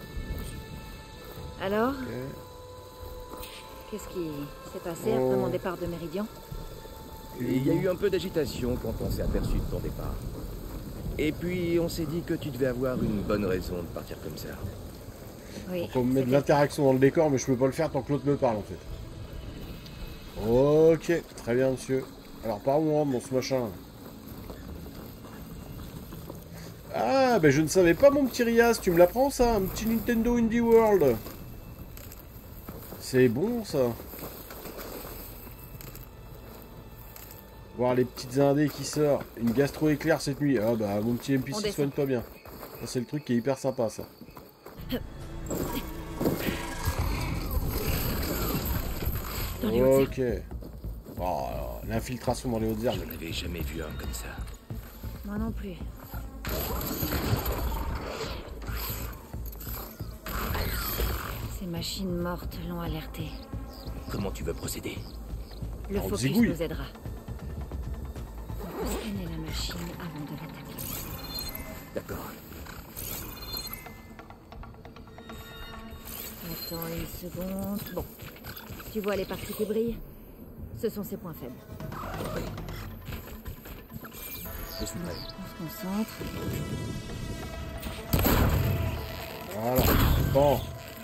Alors, qu'est-ce qui s'est passé après mon départ de Méridian? Il y a eu un peu d'agitation quand on s'est aperçu de ton départ. Et puis on s'est dit que tu devais avoir une bonne raison de partir comme ça. Oui. Faut me mettre de l'interaction dans le décor, mais je peux pas le faire tant que l'autre me parle, en fait. Ok, très bien, monsieur. Alors, par où on rentre dans ce machin? Ah, ben je ne savais pas, mon petit Rias. Tu me l'apprends, ça? Un petit Nintendo Indie World. C'est bon, ça. Voir les petites indés qui sortent. Une gastro-éclair cette nuit. Ah, bah, mon petit NPC soigne pas bien. Ça, c'est le truc qui est hyper sympa, ça. Ok. Oh, l'infiltration dans les hautes herbes. Je n'avais jamais vu un comme ça. Moi non plus. Ces machines mortes l'ont alerté. Comment tu veux procéder? Le Alors, focus zigouille. nous aidera. On peut scanner la machine avant de l'attaquer. D'accord. Attends une seconde. Bon. Tu vois les parties qui brillent? Ce sont ses points faibles. Je suis prêt. On se concentre. Voilà. Bon.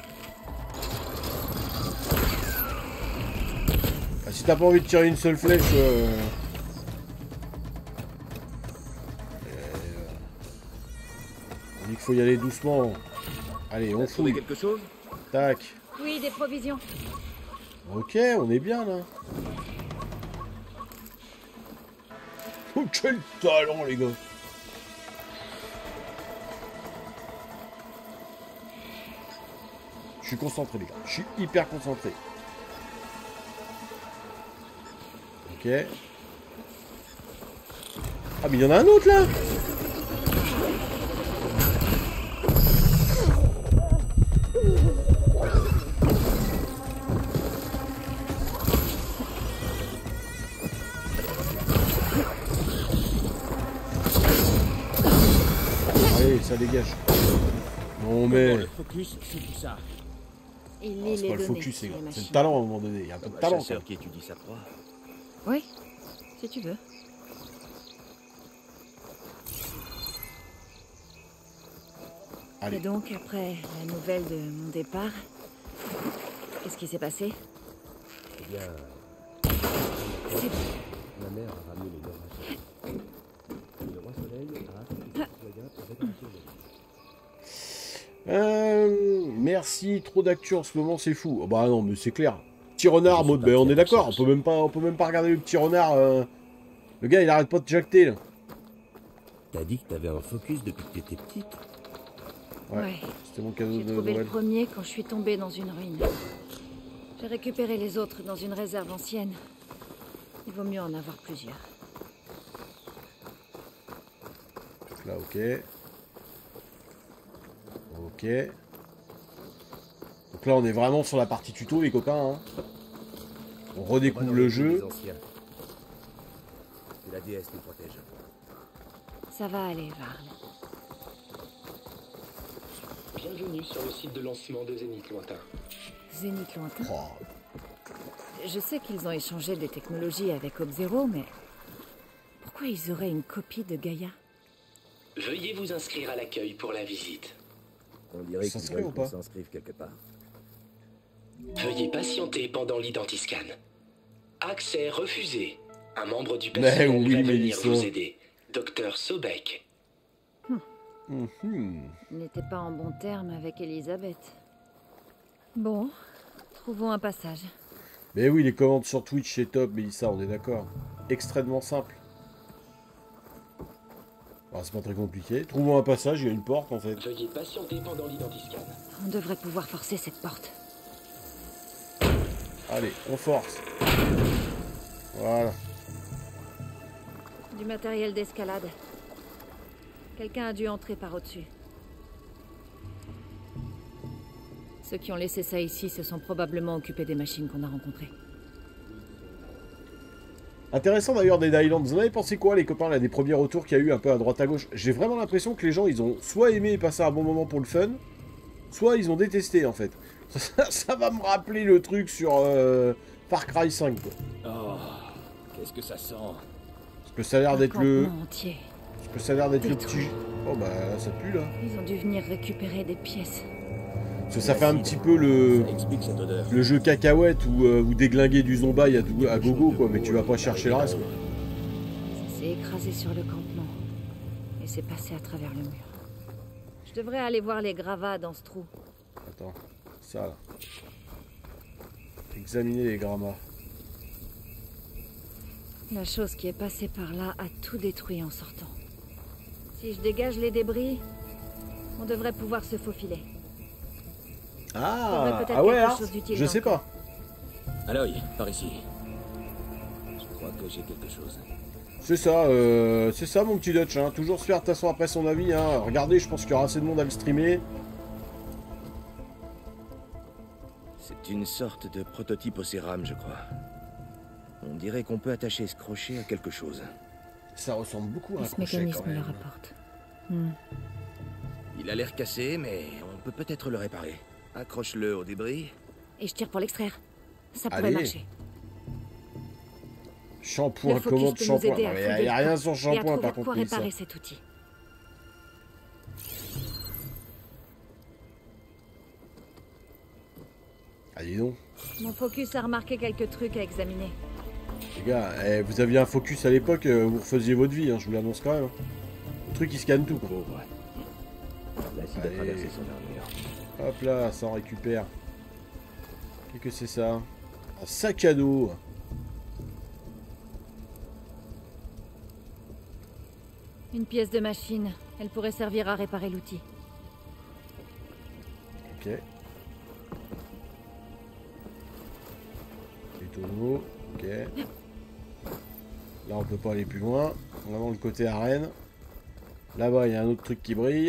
Ah, si t'as pas envie de tirer une seule flèche... on dit qu'il faut y aller doucement. Allez, on T'as trouvé fouille. quelque chose? Tac. Oui, des provisions. Ok, on est bien là. Oh, quel talent, les gars. Je suis concentré, les gars. Je suis hyper concentré. Ok. Ah, mais il y en a un autre là. Allez, ça dégage. Non mais... Le focus, c'est tout ça. Il lit C'est les pas le données focus, sur les les gars. C'est machines. le talent à un moment donné. Il y a un peu de Comme un talent. chasseur quoi. qui étudie sa proie. Oui, si tu veux. Allez. Et donc, après la nouvelle de mon départ, qu'est-ce qui s'est passé? Eh bien, C'est ma mère a ramené les Nords. Le roi soleil a appris les citoyens pour réparation des Merci, trop d'actu en ce moment, c'est fou. Oh, bah non, mais c'est clair. Petit renard, mode, ben on est d'accord. On peut même pas regarder le petit renard. Le gars, il arrête pas de jacter là. T'as dit que t'avais un focus depuis que t'étais petite? Ouais. C'était mon cadeau J'ai de trouvé le Noël. premier quand je suis tombée dans une ruine. J'ai récupéré les autres dans une réserve ancienne. Il vaut mieux en avoir plusieurs. Là, ok. Ok. Donc là, on est vraiment sur la partie tuto, les copains. Hein. On redécouvre le jeu. Et la déesse nous protège. Ça va aller, Varl. Bienvenue sur le site de lancement de Zénith Lointain. Zénith Lointain. Oh. Je sais qu'ils ont échangé des technologies avec Ob-Zero, mais... pourquoi ils auraient une copie de Gaïa? Veuillez vous inscrire à l'accueil pour la visite. On dirait Ça qu'ils se fait veulent ou qu'on pas s'inscrive quelque part. Veuillez patienter pendant l'identiscan. Accès refusé. Un membre du Mais personnel oui, va venir Mélissa. vous aider. Docteur Sobek. Il n'était pas en bon terme avec Elisabeth. Bon, trouvons un passage. Mais oui, les commandes sur Twitch, c'est top, Mélissa, on est d'accord. Extrêmement simple. Alors, c'est pas très compliqué. Trouvons un passage, il y a une porte en fait. Veuillez patienter pendant l'identiscan. On devrait pouvoir forcer cette porte. Allez, on force. Voilà. Du matériel d'escalade. Quelqu'un a dû entrer par au-dessus. Ceux qui ont laissé ça ici se sont probablement occupés des machines qu'on a rencontrées. Intéressant d'ailleurs Dead Island. Vous en avez pensé quoi, les copains, là, des premiers retours qu'il y a eu un peu à droite à gauche? J'ai vraiment l'impression que les gens, ils ont soit aimé et passé un bon moment pour le fun, soit ils ont détesté en fait. Ça va me rappeler le truc sur Far Cry 5 quoi. Oh, qu'est-ce que ça sent? Parce que ça a l'air d'être le... campement entier. Parce que ça a l'air d'être le Détruit. petit... Oh bah ça pue là. Ils ont dû venir récupérer des pièces. Parce que ça fait un petit peu le... Ça explique cette odeur. Le jeu cacahuète ou déglinguer du zombaï à gogo quoi, mais tu vas pas chercher le reste quoi. Ça s'est écrasé sur le campement. Et c'est passé à travers le mur. Je devrais aller voir les gravats dans ce trou. Attends, ça là. Examiner les grammas. La chose qui est passée par là a tout détruit en sortant. Si je dégage les débris, on devrait pouvoir se faufiler. Ah, peut-être ah ouais, quelque Ars, chose d'utile je dans sais le pas. Aloy, par ici. Je crois que j'ai quelque chose. C'est ça mon petit Dutch, hein. Toujours se faire de toute façon après son avis, hein. Regardez, je pense qu'il y aura assez de monde à le streamer. C'est une sorte de prototype au cérame, je crois. On dirait qu'on peut attacher ce crochet à quelque chose. Ça ressemble beaucoup à Et un ce crochet quand mécanisme le même. rapporte. Il a l'air cassé, mais on peut peut-être le réparer. Accroche-le au débris. Et je tire pour l'extraire. Ça pourrait Allez. marcher. Shampoing, Le focus commande peut nous shampoing. aider à Il fouiller n'y a le rien coin sur et à shampoing trouver par quoi contre. Mélissa. réparer cet outil. Allez donc. Mon focus a remarqué quelques trucs à examiner. Les gars, vous aviez un focus à l'époque, vous refaisiez votre vie, hein, je vous l'annonce quand même. hein. Le truc qui scanne tout quoi. Pauvre. L'acide a Allez. traversé son armure. Hop là, ça en récupère. Qu'est-ce que c'est ça? Un sac à dos. Une pièce de machine. Elle pourrait servir à réparer l'outil. Ok. Les tonneaux. Ok. Là, on peut pas aller plus loin. Vraiment le côté arène. Là-bas, il y a un autre truc qui brille.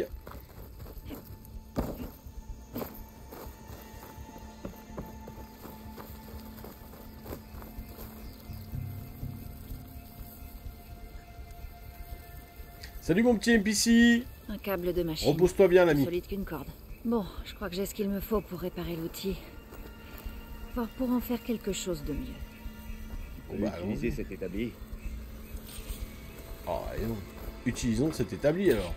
Salut mon petit NPC. Un câble de machine. Repose-toi bien Plus l'ami. solide qu'une corde. Bon, je crois que j'ai ce qu'il me faut pour réparer l'outil. Voire pour en faire quelque chose de mieux. Bon, bah, Utiliser cet établi. Oh, et non. Utilisons cet établi alors.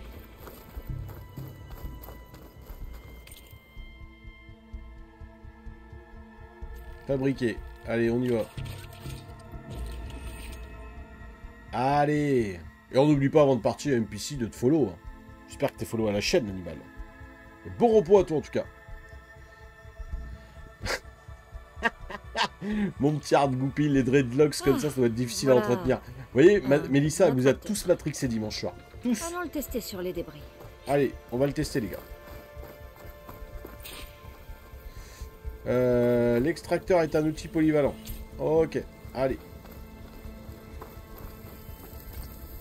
Fabriquer. Allez, on y va. Allez. Et on n'oublie pas avant de partir, NPC, de te follow. hein. J'espère que t'es follow à la chaîne, animal. Et bon repos à toi en tout cas. Mon petit hard goupil, les dreadlocks comme ça doit être difficile à voilà. entretenir. Vous voyez, Mélissa elle vous a n'importe tous matrixé dimanche soir. Tous. Allons le tester sur les débris. Allez, on va le tester les gars. L'extracteur est un outil polyvalent. Ok, allez.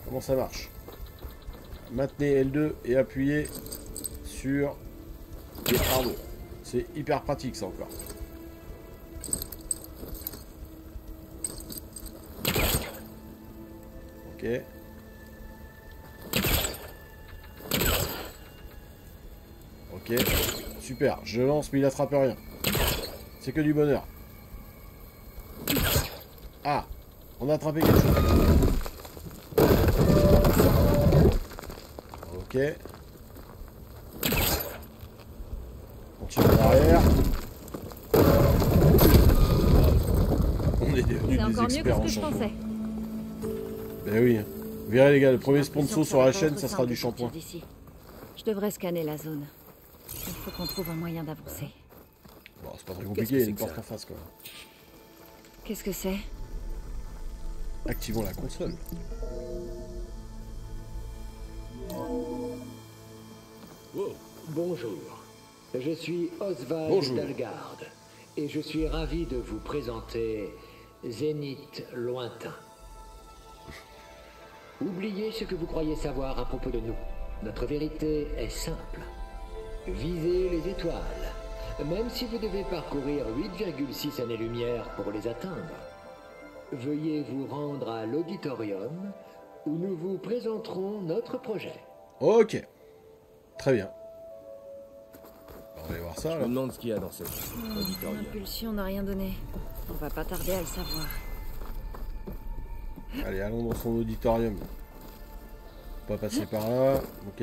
Comment ça marche? Maintenez L2 et appuyez sur les R2. C'est hyper pratique ça encore. Ok. Ok. Super. Je lance mais il attrape rien. C'est que du bonheur. Ah, on a attrapé quelque chose. Ok. On tire en arrière. On est devenus des experts en champion. Ben oui. Vous verrez les gars, le premier sponsor sur la chaîne, ça sera du shampoing. Je devrais scanner la zone. Il faut qu'on trouve un moyen d'avancer. Bon, c'est pas très compliqué, il y a une porte en face quand même. Qu'est-ce que c'est? Activons la console. Bonjour, je suis Oswald Dalgard et je suis ravi de vous présenter Zénith Lointain. Oubliez ce que vous croyez savoir à propos de nous. Notre vérité est simple. Visez les étoiles, même si vous devez parcourir 8,6 années-lumière pour les atteindre. Veuillez vous rendre à l'auditorium où nous vous présenterons notre projet. Ok. Très bien. On va voir ça, Je là. me demande ce qu'il y a dans cette auditorium. L'impulsion n'a rien donné. On va pas tarder à le savoir. Allez, allons dans son auditorium. On va pas passer par là. Ok.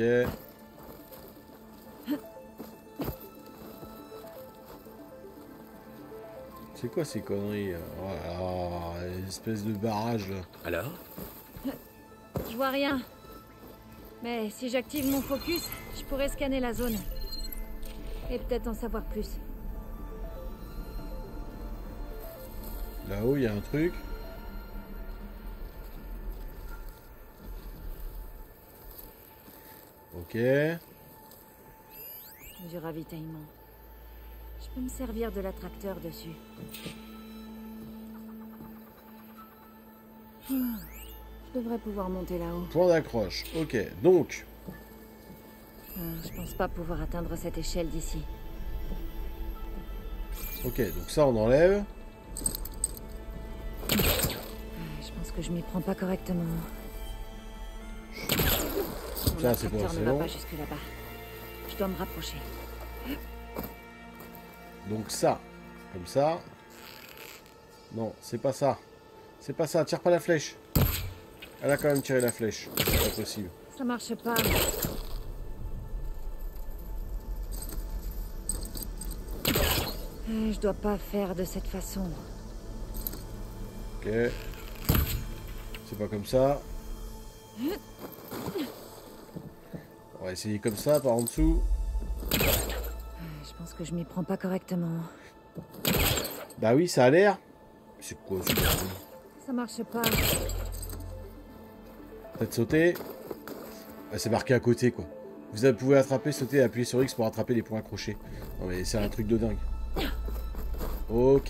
C'est quoi ces conneries? Voilà, une espèce de barrage là. Alors? Je vois rien. Mais si j'active mon focus, je pourrais scanner la zone. Et peut-être en savoir plus. Là-haut, il y a un truc. Ok. Du ravitaillement. Je peux me servir de l'attracteur dessus. Je devrais pouvoir monter là-haut. Point d'accroche. Ok, donc. Je pense pas pouvoir atteindre cette échelle d'ici. Ok, donc ça on enlève. Je pense que je m'y prends pas correctement. Ça c'est pour ne va pas jusque là-bas. Je dois me rapprocher. Donc ça, comme ça. Non, c'est pas ça. C'est pas ça, tire pas la flèche. Elle a quand même tiré la flèche. C'est pas possible. Ça marche pas. Je dois pas faire de cette façon. Ok. C'est pas comme ça. On va essayer comme ça, par en dessous. Je pense que je m'y prends pas correctement. Bah oui, ça a l'air. C'est quoi ce truc? Ça marche pas. Peut-être sauter. Bah, c'est marqué à côté, quoi. Vous pouvez attraper, sauter et appuyer sur X pour attraper les points accrochés. Non mais c'est un truc de dingue. Ok.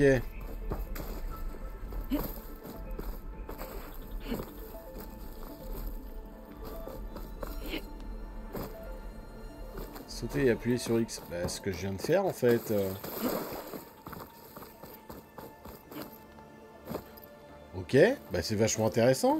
Sauter et appuyer sur X. Bah, ce que je viens de faire en fait. Ok, bah c'est vachement intéressant.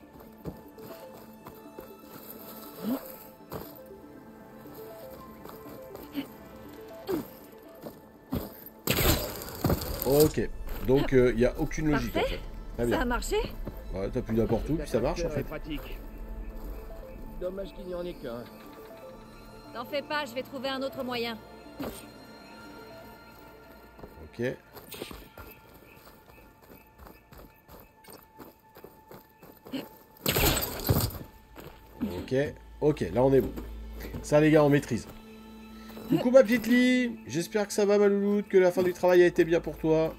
Ok, donc il n'y a aucune logique en fait. Très bien. Ça a marché? Ouais, t'appuies n'importe où, puis ça marche en fait. Dommage qu'il n'y en ait qu'un. T'en fais pas, je vais trouver un autre moyen. Ok. Ok, ok, là on est bon. Ça les gars, on maîtrise. Coucou ma petite Lee, j'espère que ça va ma louloute, que la fin du travail a été bien pour toi.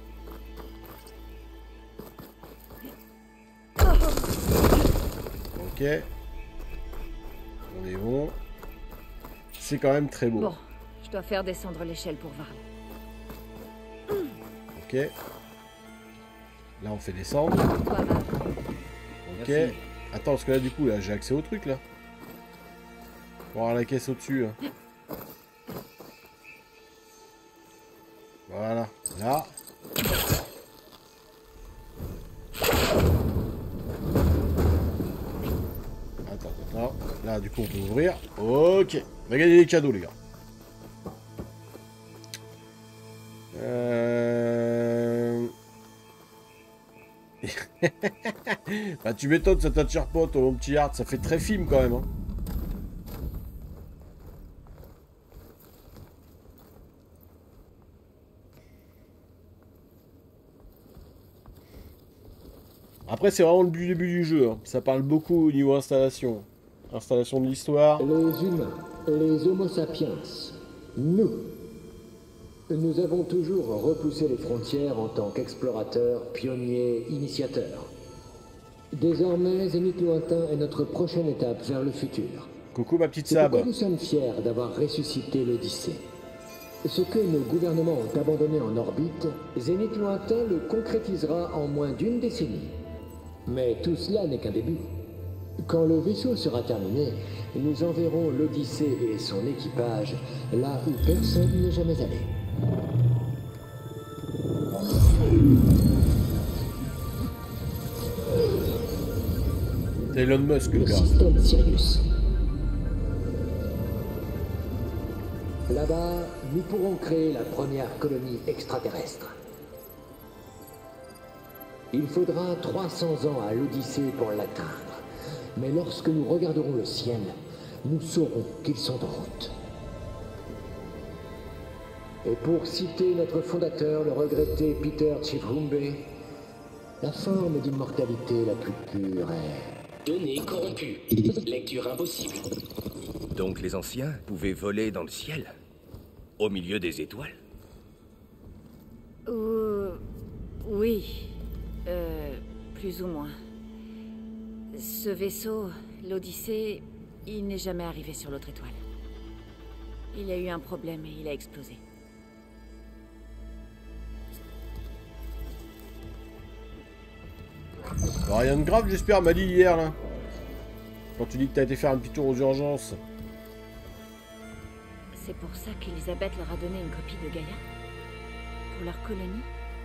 Ok. On est bon. C'est quand même très beau. Bon, je dois faire descendre l'échelle pour voir. Ok. Là on fait descendre. Voilà. Ok. Merci. Attends, parce que là, du coup, là, j'ai accès au truc, là. Pour avoir la caisse au-dessus. Hein. Voilà. Là. Attends. Là, du coup, on peut ouvrir. Ok. On va gagner des cadeaux, les gars. Bah, tu m'étonnes, ça t'attire pas, ton mon petit Hart. Ça fait très film, quand même. Hein. Après, c'est vraiment le début du jeu. Hein. Ça parle beaucoup au niveau installation. Installation de l'histoire. Les humains, les Homo sapiens, nous avons toujours repoussé les frontières en tant qu'explorateurs, pionniers, initiateurs. Désormais, Zénith Lointain est notre prochaine étape vers le futur. Coucou ma petite C'est Sab. pourquoi nous sommes fiers d'avoir ressuscité l'Odyssée. Ce que nos gouvernements ont abandonné en orbite, Zénith Lointain le concrétisera en moins d'une décennie. Mais tout cela n'est qu'un début. Quand le vaisseau sera terminé, nous enverrons l'Odyssée et son équipage là où personne n'est jamais allé. C'est Elon Musk, le Le gars. système Sirius. Là-bas, nous pourrons créer la première colonie extraterrestre. Il faudra 300 ans à l'Odyssée pour l'atteindre. Mais lorsque nous regarderons le ciel, nous saurons qu'ils sont en route. Et pour citer notre fondateur, le regretté Peter Chivhumbe, la forme d'immortalité la plus pure est... Données corrompues. Lecture impossible. Donc les anciens pouvaient voler dans le ciel? Au milieu des étoiles? Oui. Plus ou moins. Ce vaisseau, l'Odyssée, il n'est jamais arrivé sur l'autre étoile. Il y a eu un problème et il a explosé. Bah, rien de grave, j'espère, m'a dit hier, là. Quand tu dis que t'as été faire un petit tour aux urgences. C'est pour ça qu'Elisabeth leur a donné une copie de Gaïa? Pour leur colonie?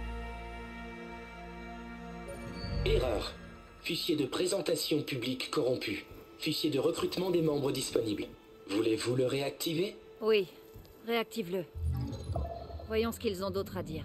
Erreur. Fichier de présentation publique corrompu. Fichier de recrutement des membres disponibles. Voulez-vous le réactiver? Oui, réactive-le. Voyons ce qu'ils ont d'autre à dire.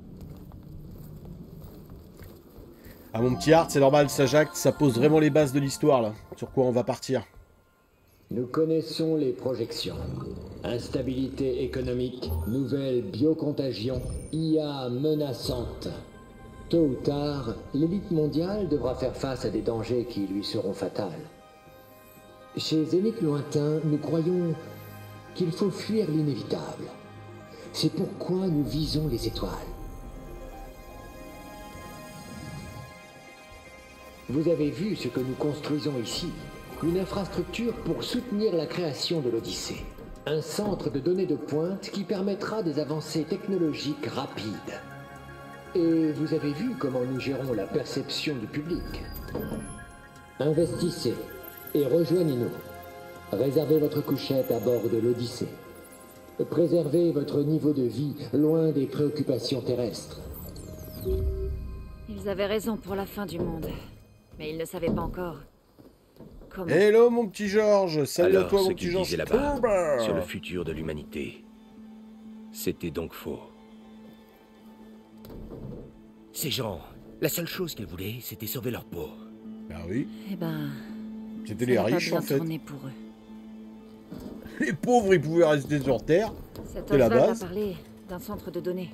Ah, mon petit Hart, c'est normal, ça jacte, ça pose vraiment les bases de l'histoire, là. Sur quoi on va partir. Nous connaissons les projections. Instabilité économique, nouvelle biocontagion, IA menaçante. Tôt ou tard, l'élite mondiale devra faire face à des dangers qui lui seront fatals. Chez Zénith Lointain, nous croyons qu'il faut fuir l'inévitable. C'est pourquoi nous visons les étoiles. Vous avez vu ce que nous construisons ici. Une infrastructure pour soutenir la création de l'Odyssée. Un centre de données de pointe qui permettra des avancées technologiques rapides. Et vous avez vu comment nous gérons la perception du public. Investissez et rejoignez-nous. Réservez votre couchette à bord de l'Odyssée. Préservez votre niveau de vie loin des préoccupations terrestres. Ils avaient raison pour la fin du monde. Mais ils ne savaient pas encore comment. Hello, mon petit Georges. Salut Alors, à toi, ce mon petit qu'ils Georges. disaient là-bas, sur le futur de l'humanité, c'était donc faux. Ces gens, la seule chose qu'ils voulaient, c'était sauver leur peau. Ah oui. Eh ben, C'était ça les n'a pas riches, bien en fait. tourné pour eux. Les pauvres, ils pouvaient rester sur Terre. Cet C'est la Oswald a base. parlé d'un centre de données.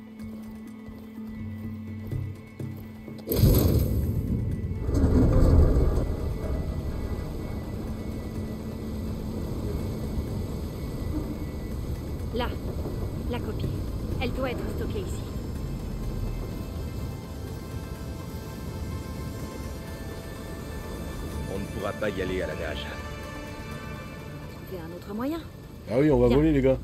Là, la copie. Elle doit être stockée ici. On ne pourra pas y aller à la nage. Trouver un autre moyen. Ah oui, on va Viens. voler, les gars.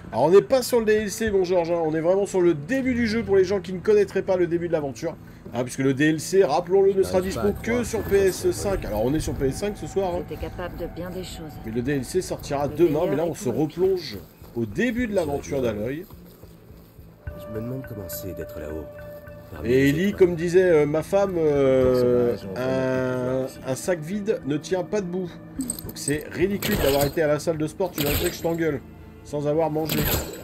Alors on n'est pas sur le DLC, mon Georges, hein. On est vraiment sur le début du jeu pour les gens qui ne connaîtraient pas le début de l'aventure. Hein, puisque le DLC, rappelons-le, ne sera dispo que sur PS5. Alors on est sur PS5 ce soir, hein. J'étais capable de bien des choses. Mais le DLC sortira demain, mais là on se replonge au début de l'aventure d'Aloy. Je me demande comment c'est d'être là-haut. Et Ellie, comme disait ma femme, un sac vide ne tient pas debout. Donc c'est ridicule d'avoir été à la salle de sport, tu viendrais que je t'engueule, sans avoir mangé.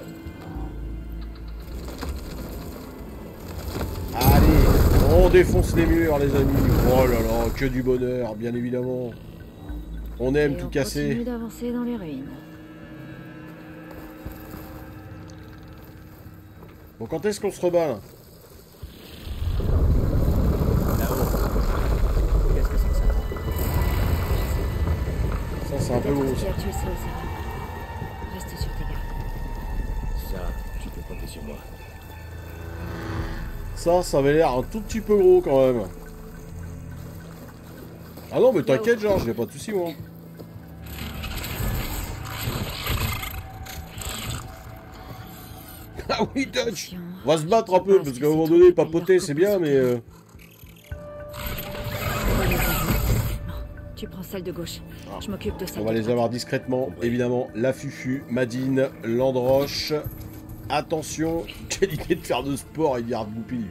Allez, on défonce les murs les amis. Oh là là, que du bonheur, bien évidemment. On aime tout casser. On continue d'avancer dans les ruines. Bon, quand est-ce qu'on se rebat là? Qu'est-ce que c'est que ça? Ça c'est un peu gros. Qui a tué Celsi. Reste sur tes gardes. Ça, tu peux compter sur moi. Ça avait l'air un tout petit peu gros quand même. Ah non mais t'inquiète Georges, j'ai pas de soucis moi. Ah oui Dutch, on va se battre un peu parce qu'à un moment donné papoter c'est bien mais Tu prends celle de gauche. Je m'occupe de celle on va de les droite. avoir discrètement. Évidemment la Fufu, Madine, Landroche. Attention, quelle idée de faire de sport, il garde Boupi.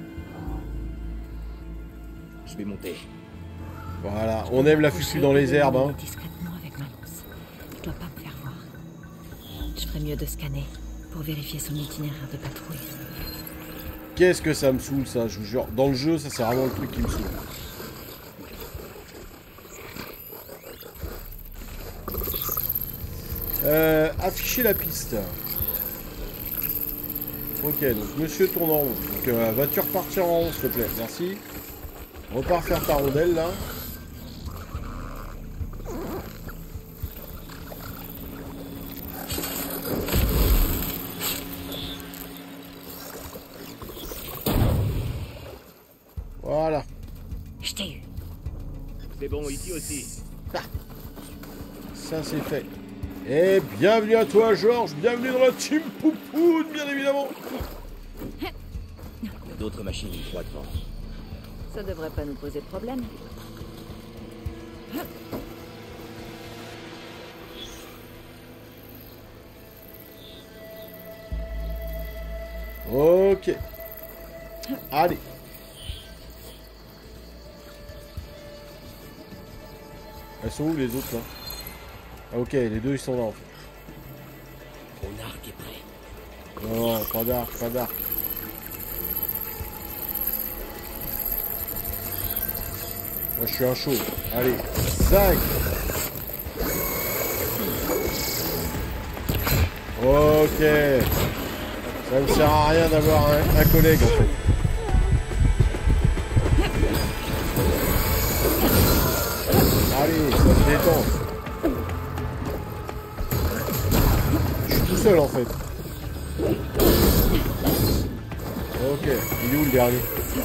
Je vais monter. Voilà, on aime la Fufu dans les herbes hein. Discrètement avec ma lance. Je dois pas me faire voir. Je ferais mieux de scanner pour vérifier son itinéraire de patrouille. Qu'est-ce que ça me saoule ça, je vous jure. Dans le jeu ça c'est vraiment le truc qui me saoule. Afficher la piste. Ok, donc monsieur tourne en rond. Donc vas-tu repartir en rond s'il te plaît, merci. Repars faire ta rondelle là. Voilà. Je t'ai eu. C'est bon, ici aussi. Ça c'est fait. Et bienvenue à toi Georges, bienvenue dans la team Poupoune, bien évidemment. D'autres machines droit devant. Ça devrait pas nous poser de problème. Ok. Allez. Elles sont où les autres là? Ah ok, les deux ils sont là en fait. Mon arc est prêt. Non, pas d'arc, pas d'arc. Moi je suis un chaud. Allez, 5. Ok. Ça ne sert à rien d'avoir un collègue en fait. Allez, ça se détend. Je suis tout seul en fait. Ok, il est où le dernier?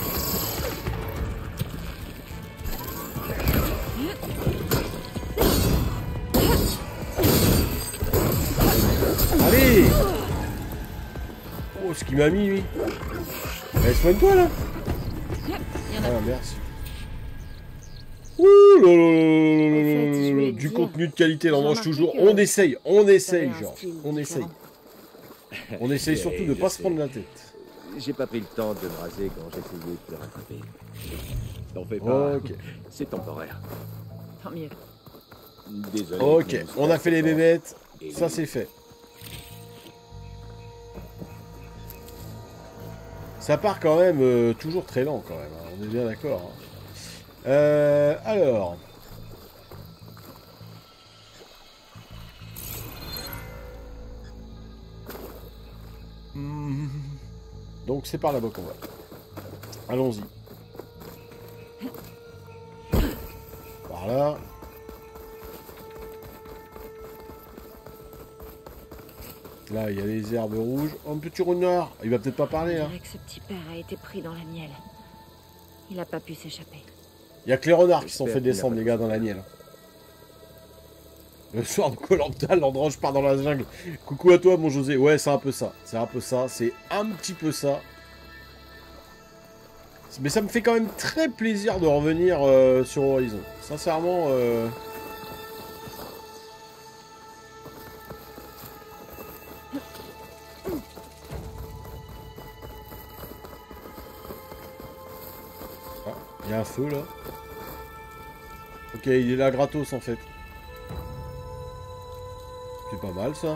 Allez! Oh, ce qu'il m'a mis lui. Allez, soigne-toi là. Ah, merci. Ouh là là là là là, du contenu de qualité, l'embranche toujours. On essaye, genre. On essaye. On essaye surtout de ne pas se prendre la tête. J'ai pas pris le temps de me raser quand j'essayais de te rattraper. T'en fais pas. Ok. C'est temporaire. Tant mieux. Désolé. Ok, on a fait les bébêtes. Ça c'est fait. Ça part quand même toujours très lent quand même. Hein. On est bien d'accord. Hein. Alors. Donc c'est par là-bas qu'on va. Allons-y. Par là. Là, il y a les herbes rouges. Oh, un petit renard. Il va peut-être pas parler, On hein. dirait que ce petit père a été pris dans la miel. Il a pas pu s'échapper. Il y a que les renards qui se sont fait descendre, les gars, dans la nielle. Le soir de Koh-Lanta, l'Androche part dans la jungle. Coucou à toi, mon José. Ouais, c'est un peu ça. C'est un peu ça. C'est un petit peu ça. Mais ça me fait quand même très plaisir de revenir sur Horizon. Sincèrement... Ah, il y a un feu, là. Ok, il est là gratos, en fait. C'est pas mal, ça.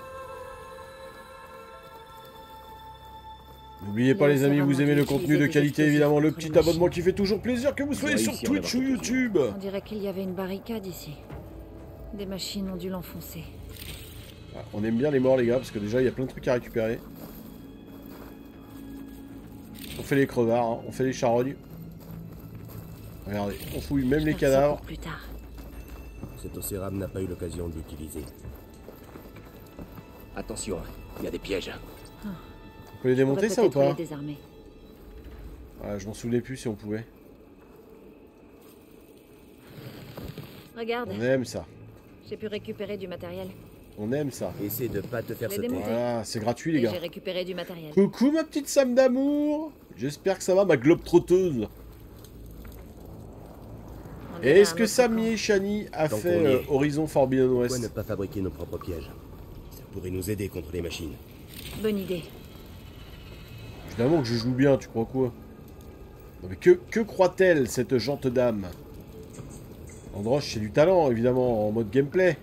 N'oubliez pas les amis, vous aimez le contenu de qualité, évidemment, le petit abonnement qui fait toujours plaisir, que vous soyez sur Twitch ou YouTube. On dirait qu'il y avait une barricade ici. Des machines ont dû l'enfoncer. Ah, on aime bien les morts les gars, parce que déjà il y a plein de trucs à récupérer. On fait les crevards, hein, on fait les charognes. Regardez, on fouille même les cadavres. Plus tard. Cet Océram n'a pas eu l'occasion de l'utiliser. Attention, il y a des pièges. On peut les démonter ça ou pas? Ouais, je m'en souvenais plus si on pouvait. Regarde. On aime ça. J'ai pu récupérer du matériel. On aime ça. Essaie de pas te faire sauter. Voilà, c'est gratuit les gars. J'ai récupéré du matériel. Coucou ma petite Sam d'amour. J'espère que ça va ma globe trotteuse. Et est-ce que Sami et Shani a fait Horizon Forbidden West? Pourquoi ne pas fabriquer nos propres pièges? Ça pourrait nous aider contre les machines. Bonne idée. Évidemment que je joue bien, tu crois quoi? Non mais que croit-elle, cette gente dame? Androche, c'est du talent, évidemment, en mode gameplay.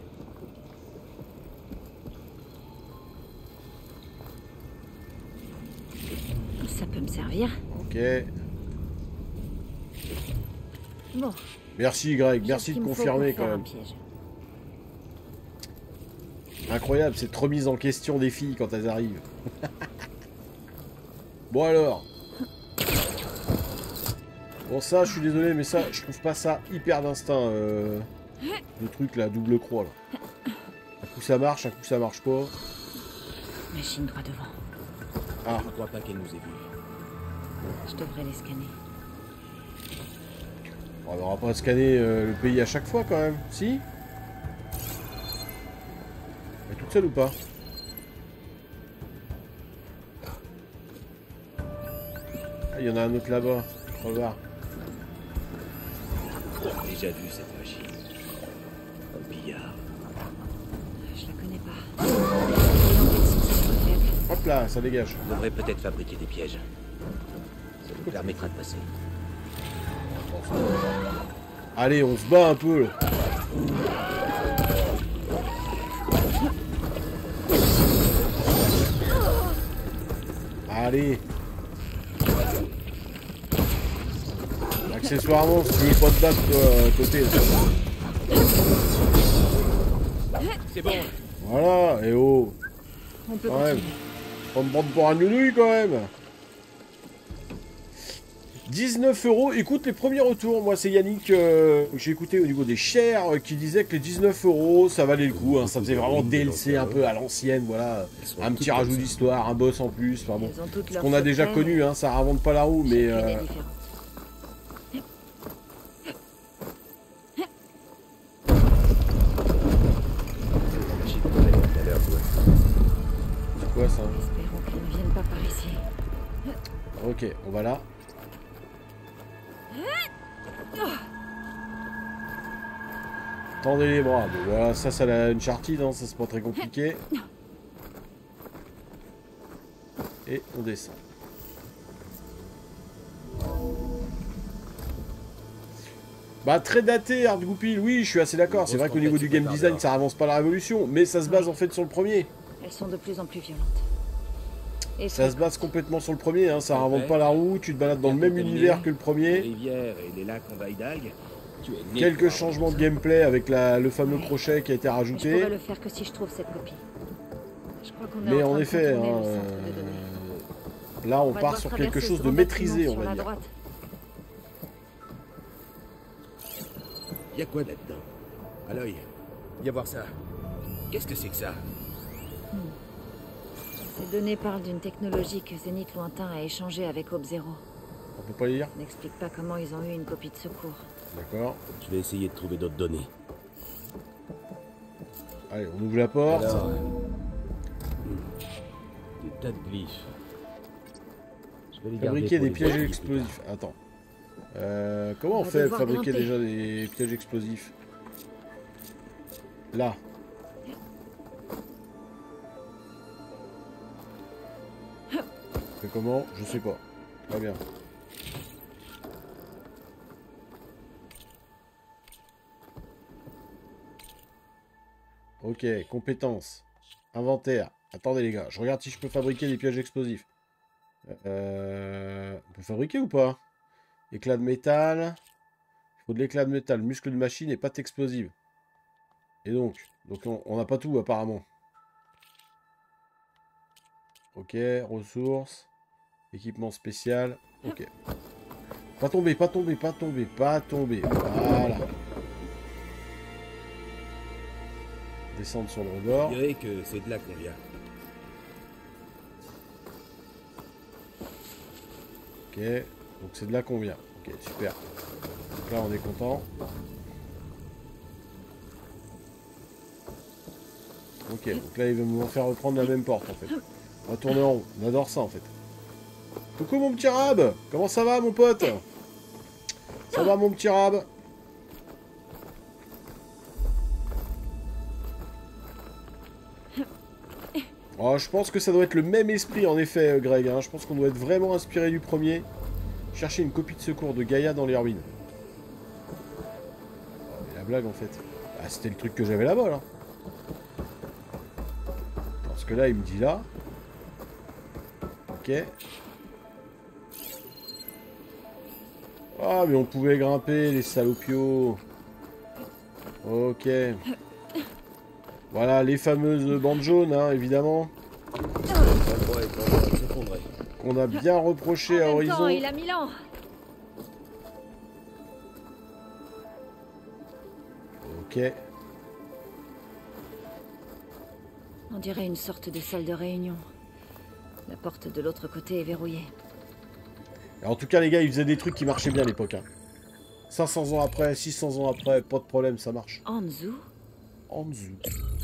Ça peut me servir. Ok. Bon. Merci Greg, merci de confirmer quand même. Incroyable cette remise en question des filles quand elles arrivent. Bon alors. Bon ça, je suis désolé, mais ça, je trouve pas ça hyper d'instinct. Le truc là, double croix là. Un coup ça marche, un coup ça marche pas. Machine droit devant. Ah. Je ne crois pas qu'elle nous ait vus. Je devrais les scanner. On n'aura pas scanné le pays à chaque fois quand même, si? Elle est toute seule ou pas? Ah, il y en a un autre là-bas. Regarde. J'ai déjà vu cette machine. Un billard. Je la connais pas. Hop là, ça dégage. On devrait peut-être fabriquer des pièges. Ça nous permettra de passer. Allez, on se bat un peu là. Allez. Accessoirement, si tu veux pas te battre, toi, côté là. C'est bon. Voilà, et oh. On peut Quand même. continuer. On me prend pour un nounouille quand même. 19 €. Écoute, les premiers retours, moi c'est Yannick que j'ai écouté au niveau des shares qui disait que les 19 €, ça valait le coup. Hein, ça faisait vraiment DLC un peu à l'ancienne, voilà. Un petit rajout d'histoire, un boss en plus. Enfin bon, ce qu'on a déjà connu, hein, ça ravente pas la roue, mais. C'est quoi ça? Espérons qu'ils ne viennent pas par ici. Ok, on va là. Tendez les bras. Bon, voilà, ça l'a Uncharted, hein, ça c'est pas très compliqué. Et on descend. Bah très daté, Hard Goupil, oui, je suis assez d'accord. C'est vrai qu'au niveau du game design, ça avance pas la révolution, mais ça se base en fait sur le premier. Elles sont de plus en plus violentes. Et Ça se base complètement sur le premier, hein, ça invente pas la roue, tu te balades dans le même univers que le premier. Rivières et les lacs envahis d'algues. Quelques changements de gameplay avec le fameux crochet qui a été je rajouté. pourrais le faire que si je trouve cette copie. Je crois qu'on est Mais en train en de effet, contourner hein, le centre de données. là on va part devoir sur traverser quelque chose ce de grand maîtrisé, bâtiment on sur va la dire. droite. Y a quoi là-dedans? Aloy, viens voir ça. Qu'est-ce que c'est que ça? Ces données parlent d'une technologie que Zénith Lointain a échangée avec Hope Zero. On peut pas lire? N'explique pas comment ils ont eu une copie de secours. D'accord. Je vais essayer de trouver d'autres données. Allez, on ouvre la porte. Alors, des tas de glyphes. Je vais les garder Fabriquer pour des les pièges voir. explosifs. Attends. Comment on va fait pour devoir fabriquer grimper. déjà des pièges explosifs? Là. C'est comment? Je sais pas. Très bien. Ok, compétences. Inventaire. Attendez les gars, je regarde si je peux fabriquer des pièges explosifs. On peut fabriquer ou pas? Éclat de métal. Il faut de l'éclat de métal, muscle de machine et pâte explosive. Et donc on n'a pas tout apparemment. Ok, ressources. Équipement spécial. Ok. Pas tomber, pas tomber, pas tomber, pas tomber. Voilà. Descendre sur le rebord. Je dirais que c'est de là qu'on vient. Ok, donc c'est de là qu'on vient. Ok, super. Donc là, on est content. Ok, donc là, il va nous faire reprendre la même porte, en fait. On va tourner en haut. On adore ça, en fait. Coucou, mon petit Rab. Comment ça va, mon pote? Ça va, mon petit Rab? Oh, je pense que ça doit être le même esprit, en effet, Greg. Hein. Je pense qu'on doit être vraiment inspiré du premier. Chercher une copie de secours de Gaïa dans les ruines. Oh, mais la blague, en fait. Ah, c'était le truc que j'avais là-bas, là. Parce que là, il me dit là. Ok. Ah, mais on pouvait grimper, les salopios. Ok. Voilà, les fameuses bandes jaunes, hein, évidemment. L'endroit est en train de s'effondrer. Qu'on a bien reproché à En même temps, Horizon. il a 1000 ans. Ok. On dirait une sorte de salle de réunion. La porte de l'autre côté est verrouillée. En tout cas, les gars, ils faisaient des trucs qui marchaient bien à l'époque. Hein. 500 ans après, 600 ans après, pas de problème, ça marche. Anzu? Anzu.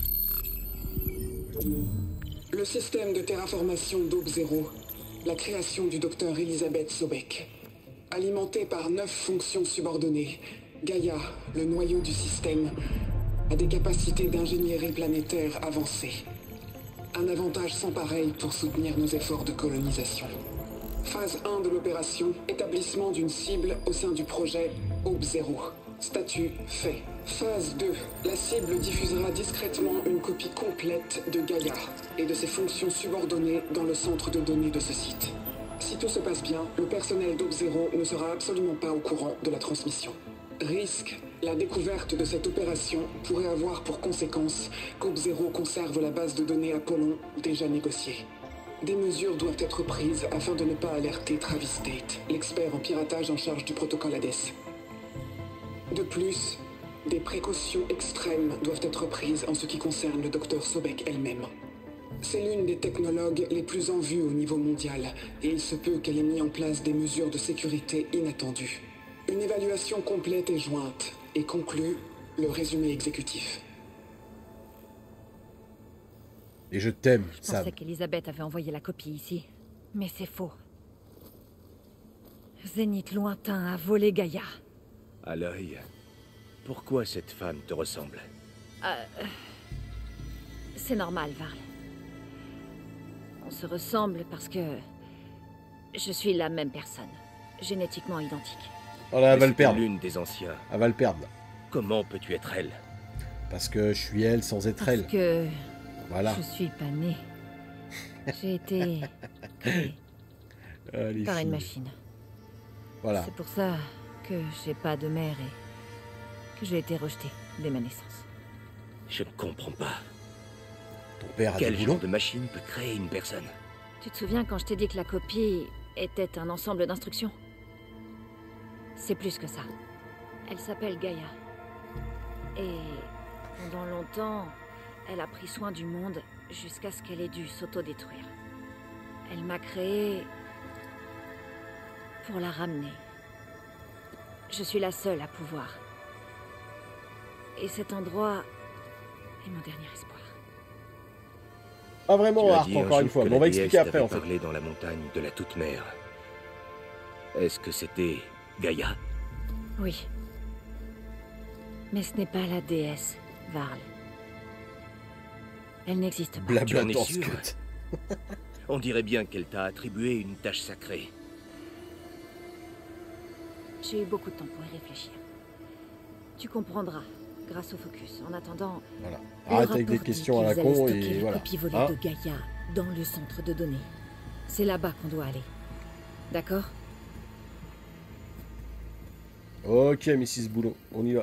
Le système de terraformation d'Aube Zéro, la création du docteur Elisabeth Sobek. Alimenté par 9 fonctions subordonnées, Gaïa, le noyau du système, a des capacités d'ingénierie planétaire avancées. Un avantage sans pareil pour soutenir nos efforts de colonisation. Phase 1 de l'opération, établissement d'une cible au sein du projet Aube Zéro. Statut fait. Phase 2. La cible diffusera discrètement une copie complète de Gaïa et de ses fonctions subordonnées dans le centre de données de ce site. Si tout se passe bien, le personnel d'Aube Zéro ne sera absolument pas au courant de la transmission. Risque. La découverte de cette opération pourrait avoir pour conséquence qu'Aube Zéro conserve la base de données Apollon déjà négociée. Des mesures doivent être prises afin de ne pas alerter Travis Tate, l'expert en piratage en charge du protocole Hades. De plus, des précautions extrêmes doivent être prises en ce qui concerne le docteur Sobek elle-même. C'est l'une des technologues les plus en vue au niveau mondial, et il se peut qu'elle ait mis en place des mesures de sécurité inattendues. Une évaluation complète est jointe, et conclut le résumé exécutif. Et je t'aime, Je Sam. pensais qu'Elisabeth avait envoyé la copie ici. Mais c'est faux. Zénith lointain a volé Gaïa. À l'œil. Pourquoi cette femme te ressemble? C'est normal, Varl. On se ressemble parce que... je suis la même personne. Génétiquement identique. Oh là, elle va le Est-ce que perdre. l'une des anciens. Elle va le perdre. Là. Comment peux-tu être elle? Parce que je suis elle sans être Parce elle. que... Voilà. je suis pas née. J'ai été... créée Les par une filles. machine. Voilà. C'est pour ça que j'ai pas de mère et que j'ai été rejetée dès ma naissance. Je ne comprends pas. Ton père a Quel des genre boulons. de machine peut créer une personne? Tu te souviens quand je t'ai dit que la copie était un ensemble d'instructions? C'est plus que ça. Elle s'appelle Gaïa. Et pendant longtemps, elle a pris soin du monde jusqu'à ce qu'elle ait dû s'autodétruire. Elle m'a créée pour la ramener. Je suis la seule à pouvoir. Et cet endroit Et mon dernier espoir. Pas vraiment Tu as Art, dit un encore une jour fois, que mais on la va déesse expliquer après t'avait en fait. parlé dans la montagne de la toute-mère. Est-ce que c'était Gaïa? Oui. Mais ce n'est pas la déesse, Varl. Elle n'existe pas. Blabla Tu en es dans sûr? Scud. On dirait bien qu'elle t'a attribué une tâche sacrée. J'ai eu beaucoup de temps pour y réfléchir. Tu comprendras, grâce au focus. En attendant, Voilà. le Arrête avec rapport des dit questions à la qu'ils con allaient stocker et la voilà. copie volée Hein? de Gaïa dans le centre de données. C'est là-bas qu'on doit aller. D'accord? Ok, Mrs. Boulon, on y va.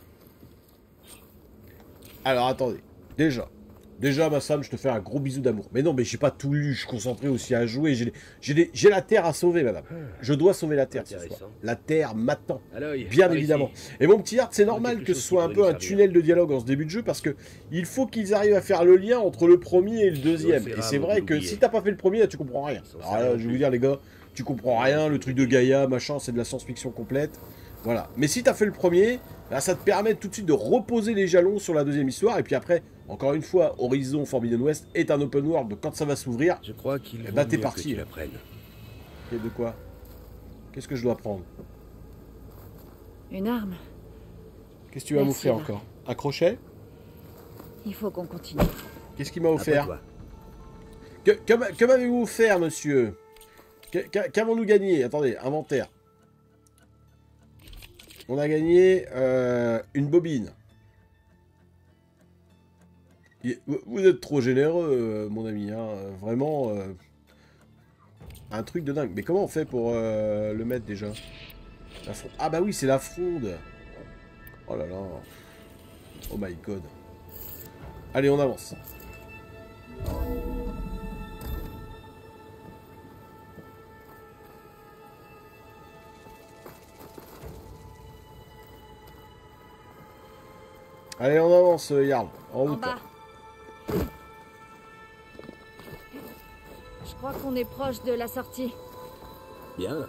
Alors, attendez. Déjà, ma Sam, je te fais un gros bisou d'amour. Mais non, mais j'ai pas tout lu, je suis concentré aussi à jouer. J'ai la Terre à sauver, madame. Je dois sauver la Terre ce soir. La Terre m'attend, bien évidemment. Et mon petit Art, c'est normal que ce soit un peu un tunnel de dialogue en ce début de jeu, parce que il faut qu'ils arrivent à faire le lien entre le premier et le deuxième. Et c'est vrai que si t'as pas fait le premier, là, tu comprends rien. Alors là, je vais vous dire, les gars, tu comprends rien. Le truc de Gaïa, machin, c'est de la science-fiction complète. Voilà. Mais si t'as fait le premier, là, ça te permet tout de suite de reposer les jalons sur la deuxième histoire. Et puis après, encore une fois, Horizon Forbidden West est un open world. Donc quand ça va s'ouvrir, je crois qu'il t'es parti. Et de quoi? Qu'est-ce que je dois prendre? Une arme. Qu'est-ce que tu vas m'offrir encore? Un crochet? Il faut qu'on continue. Qu'est-ce qu'il m'a offert? Que m'avez-vous offert, monsieur? Qu'avons-nous gagné? Attendez, inventaire. On a gagné une bobine. Vous êtes trop généreux, mon ami. Hein. Vraiment, un truc de dingue. Mais comment on fait pour le mettre déjà? La fronde. Ah bah oui, c'est la fronde. Oh là là. Oh my god. Allez, on avance. Allez, on avance, Jarl. En route. bas. Je crois qu'on est proche de la sortie. Bien.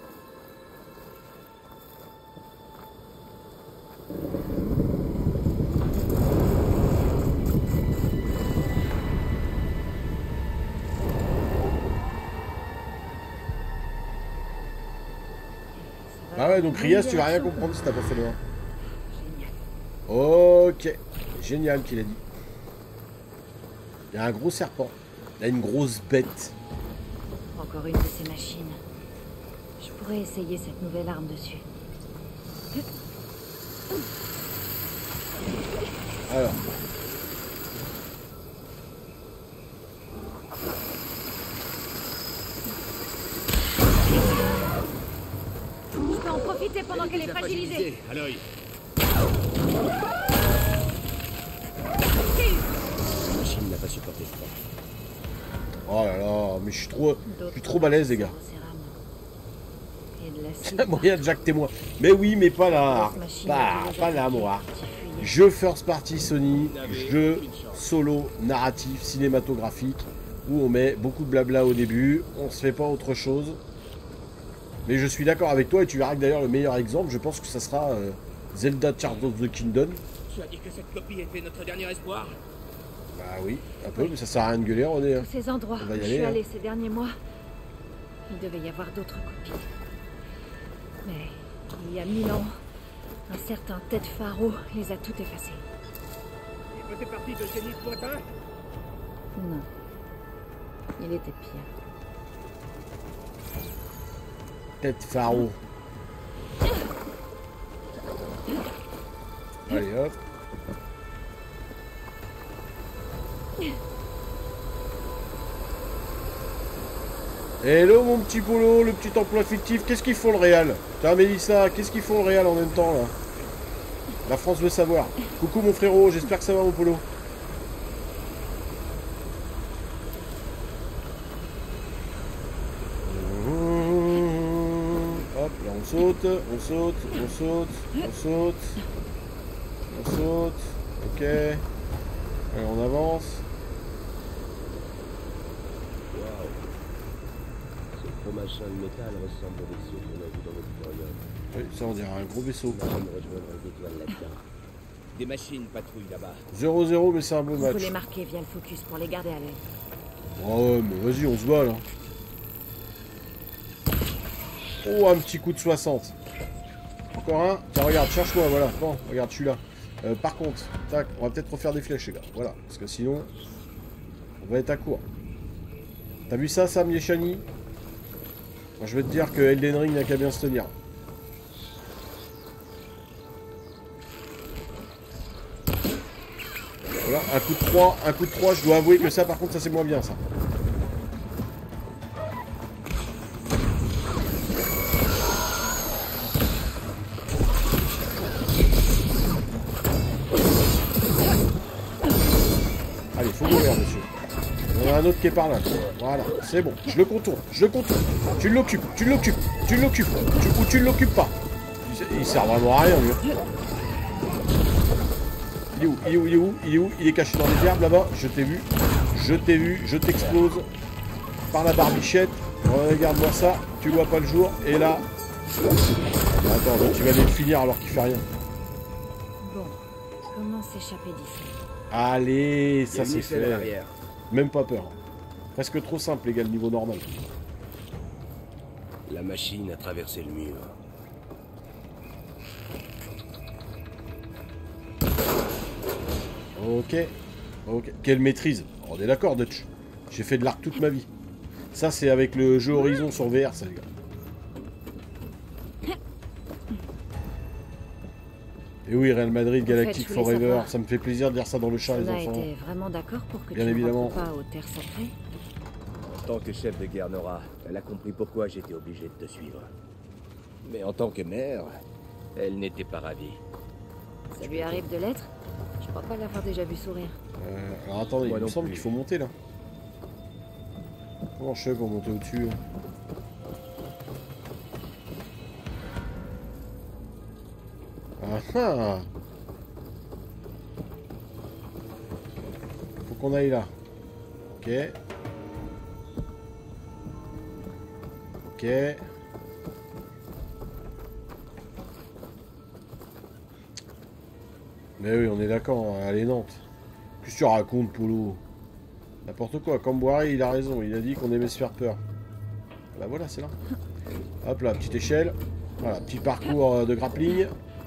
Ah ouais, donc Rias, tu vas rien comprendre si t'as pas fait le 1. Génial. Ok. Génial qu'il a dit. Il y a un gros serpent. Il y a une grosse bête. Encore une de ces machines. Je pourrais essayer cette nouvelle arme dessus. Alors. Je peux en profiter pendant qu'elle est fragilisée. À l'œil. La machine n'a pas supporté ce temps. Oh là là, mais je suis trop balèze, les gars. Il y a moyen de jacter moi. Mais oui, mais pas là. Pas là, moi. Jeu first party Sony, jeu solo narratif cinématographique où on met beaucoup de blabla au début, on se fait pas autre chose. Mais je suis d'accord avec toi et tu verras que d'ailleurs le meilleur exemple, je pense que ça sera Zelda Tears of the Kingdom. Tu as dit que cette copie était notre dernier espoir? Bah oui, un peu, mais ça sert à rien de gueuler, on est. Tous ces endroits où je suis allée ces derniers mois, il devait y avoir d'autres copies. Mais il y a 1000 ans, un certain Tête Pharo les a toutes effacées. Il faisait partie de Génie Pointin? Non. Il était pire. Tête Pharo. Allez hop. Hello mon petit Polo, le petit emploi fictif, qu'est-ce qu'ils font le Réal? Tiens Mélissa, qu'est-ce qu'ils font le Réal en même temps là? La France veut savoir. Coucou mon frérot, j'espère que ça va mon Polo. Hop, là on saute, on saute, on saute, on saute. On saute, ok. Allez, on avance. Waouh. Ce gros machin de métal ressemble au vaisseau qu'on a vu dans notre période. Oui, ça on dirait un gros vaisseau. On va rejoindre les étoiles là-dedans. Des machines patrouillent là-bas. 0-0, mais c'est un beau On match. peut les marquer via le focus pour les garder à l'œil. Oh ouais, mais vas-y, on se bat là. Oh, un petit coup de 60. Encore un. Tiens, regarde, cherche-moi, voilà. Bon, regarde, je suis là. Par contre, tac, on va peut-être refaire des flèches, les gars. Voilà, parce que sinon, on va être à court. T'as vu ça, Sam Yeshani? Moi, je vais te dire que Elden Ring n'a qu'à bien se tenir. Voilà, un coup de 3, je dois avouer que ça, par contre, ça c'est moins bien, ça. Allez, faut mourir, monsieur. Il y en a un autre qui est par là. Voilà, c'est bon. Je le contourne, je le contourne. Tu l'occupes, tu l'occupes, tu l'occupes. Ou tu ne l'occupes pas. Il sert vraiment à rien, lui. Il est où? Il est où? Il est où? Il est où? Il est caché dans les herbes là-bas. Je t'ai vu. Je t'ai vu. Je t'explose. Par la barbichette. Regarde-moi ça. Tu vois pas le jour. Et là. Attends, tu vas aller le finir alors qu'il fait rien. Bon, comment s'échapper d'ici? Allez, ça c'est fait. fait. Même pas peur. Presque trop simple, les gars, le niveau normal. La machine a traversé le mur. Ok. Ok. Quelle maîtrise. On est d'accord, Dutch. J'ai fait de l'arc toute ma vie. Ça, c'est avec le jeu Horizon sur VR, ça, les gars. Et oui, Real Madrid, Galactic Forever. Ça me fait plaisir de dire ça dans le chat, les enfants. On a été vraiment d'accord pour que Bien tu évidemment. ne rentres pas aux terres sacrées? En tant que chef de guerre Nora, elle a compris pourquoi j'étais obligé de te suivre. Mais en tant que mère, elle n'était pas ravie. Ça lui arrive de l'être? Je crois pas l'avoir déjà vu sourire. Alors attendez, Moi il me non semble plus. qu'il faut monter là. Comment je fais pour monter au-dessus? Ah ah! Faut qu'on aille là. Ok. Ok. Mais oui, on est d'accord, hein, elle est Nantes. Qu'est-ce que tu racontes, Polo? N'importe quoi, Camboiré, il a raison, il a dit qu'on aimait se faire peur. Bah voilà, c'est là. Hop là, petite échelle. Voilà, petit parcours de grappling.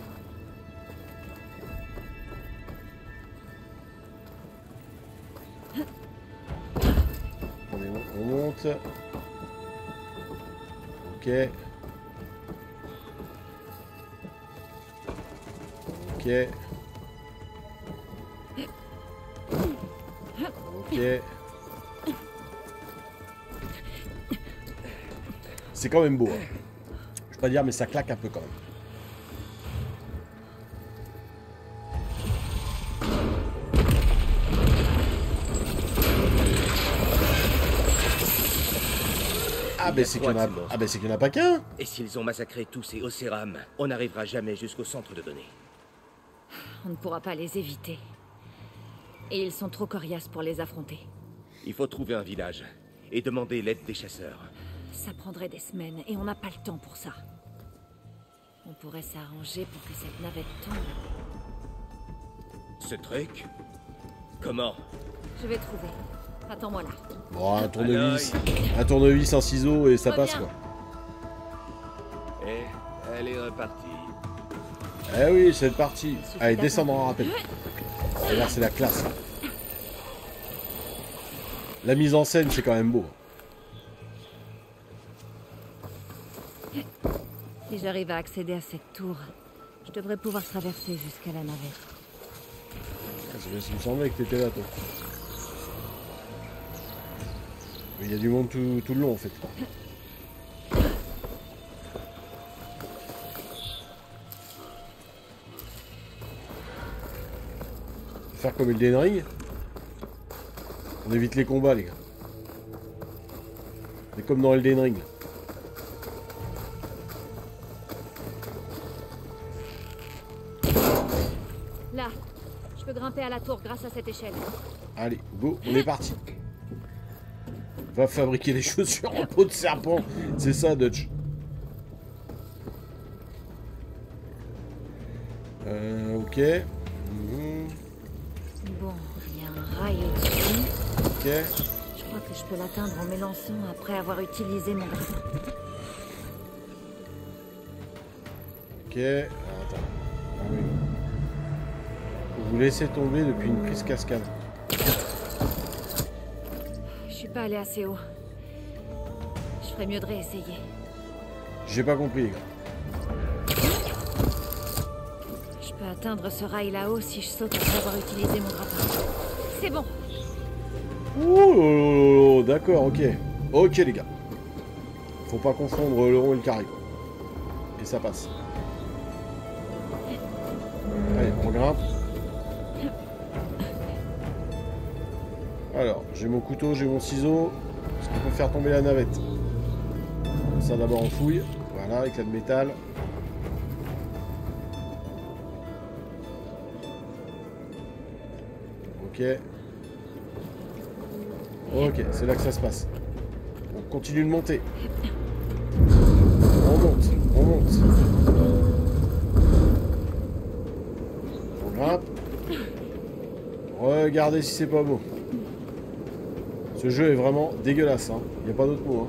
On monte. Ok. Ok. Ok. C'est quand même beau. Hein. Je peux pas dire, mais ça claque un peu quand même. Ah ben c'est qu'il y en a... Ah ben c'est qu'il y en a pas qu'un. Et s'ils ont massacré tous ces Océram, on n'arrivera jamais jusqu'au centre de données. On ne pourra pas les éviter. Et ils sont trop coriaces pour les affronter. Il faut trouver un village et demander l'aide des chasseurs. Ça prendrait des semaines et on n'a pas le temps pour ça. On pourrait s'arranger pour que cette navette tombe. Ce truc? Comment? Je vais trouver. Attends-moi là. Bon, un tournevis, un ciseau et ça passe quoi. Et elle est repartie. Eh oui, c'est parti. Allez, descendre en rappel. Et là, c'est la classe. La mise en scène, c'est quand même beau. Si j'arrive à accéder à cette tour, je devrais pouvoir traverser jusqu'à la navette. Il me semblait que t'étais là, toi. Il y a du monde tout le long, en fait. Faire comme Elden Ring. On évite les combats, les gars. C'est comme dans Elden Ring. Là, je peux grimper à la tour grâce à cette échelle. Allez, go, on est parti. Va fabriquer les chaussures en peau de serpent. C'est ça, Dutch. Ok. rail au-dessus. Ok. Je crois que je peux l'atteindre en m'élançant après avoir utilisé mon grappin. Ok. Alors, attends. Ah oui. Vous laissez tomber depuis une prise cascade. Je suis pas allé assez haut. Je ferais mieux de réessayer. J'ai pas compris, les gars. Je peux atteindre ce rail là-haut si je saute après avoir utilisé mon grappin. C'est bon. Ouh, d'accord, ok. Ok, les gars. Faut pas confondre le rond et le carré, quoi. Et ça passe. Allez, on grimpe. Alors, j'ai mon couteau, j'ai mon ciseau. Ce qui peut faire tomber la navette. Ça d'abord on fouille. Voilà, éclat de métal. Ok. Ok, c'est là que ça se passe. On continue de monter. On monte, on monte. On grimpe. Regardez si c'est pas beau. Ce jeu est vraiment dégueulasse, hein. Il n'y a pas d'autre mot, hein.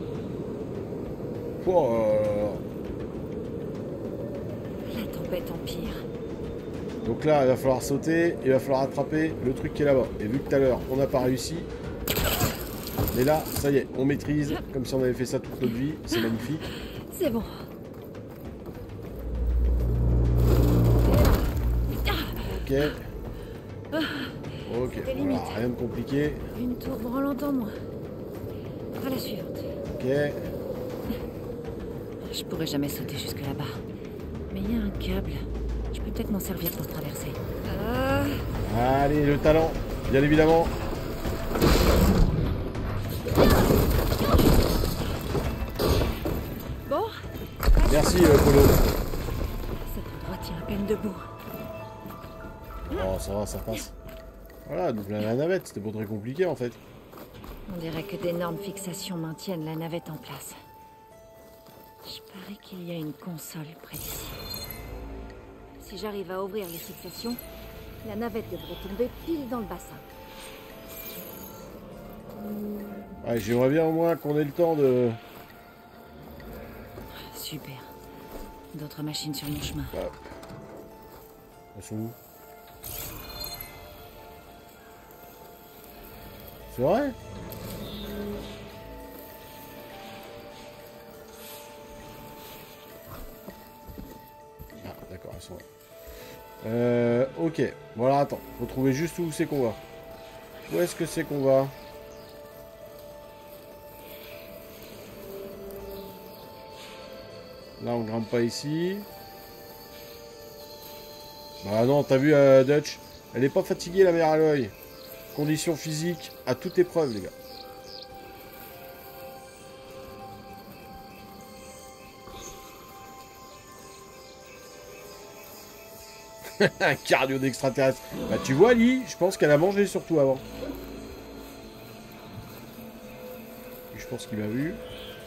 La tempête empire. Donc là, il va falloir sauter, et il va falloir attraper le truc qui est là-bas. Et vu que tout à l'heure, on n'a pas réussi, mais là, ça y est, on maîtrise, comme si on avait fait ça toute notre vie. C'est magnifique. C'est bon. Ok. Ok, voilà, rien de compliqué. Une tour branlante en moins. À la suivante. Ok. Je pourrais jamais sauter jusque là-bas. Mais il y a un câble. Je peux peut-être m'en servir pour traverser. Allez, le talent, bien évidemment. Bon. Merci, Polo. Cet endroit tient à peine debout. Oh, ça va, ça passe. Voilà, donc là, la navette, c'était pas très compliqué en fait. On dirait que d'énormes fixations maintiennent la navette en place. Je parie qu'il y a une console près d'ici. Si j'arrive à ouvrir les fixations, la navette devrait tomber pile dans le bassin. Ouais, j'aimerais bien au moins qu'on ait le temps de... Super. D'autres machines sur mon chemin. Hop. Elles sont où? C'est vrai? Ah, d'accord, elles sont là. Ok. Bon, alors attends. Faut trouver juste où c'est qu'on va. Où est-ce que c'est qu'on va? Là, on grimpe pas ici. Bah non, t'as vu, Dutch? Elle est pas fatiguée, la mère Aloy. Conditions physiques à toute épreuve, les gars. Un cardio d'extraterrestre. Bah tu vois, Lee, je pense qu'elle a mangé surtout avant. Et je pense qu'il m'a vu.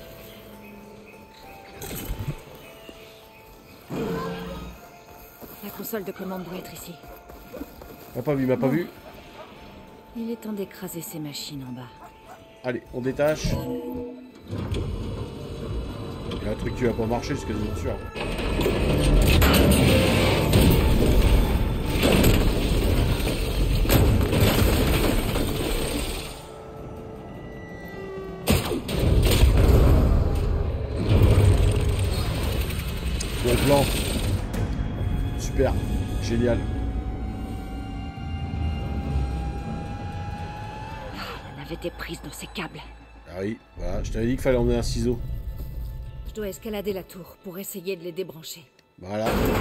La console de commande doit être ici. M'a pas vu, m'a pas vu. Il est temps d'écraser ces machines en bas. Allez, on détache. Il y a un truc qui va pas marcher, c'est quasiment sûr. Bon plan. Super. Génial. La navette est prise dans ces câbles. Ah oui, voilà, je t'avais dit qu'il fallait emmener un ciseau. Je dois escalader la tour pour essayer de les débrancher. Voilà.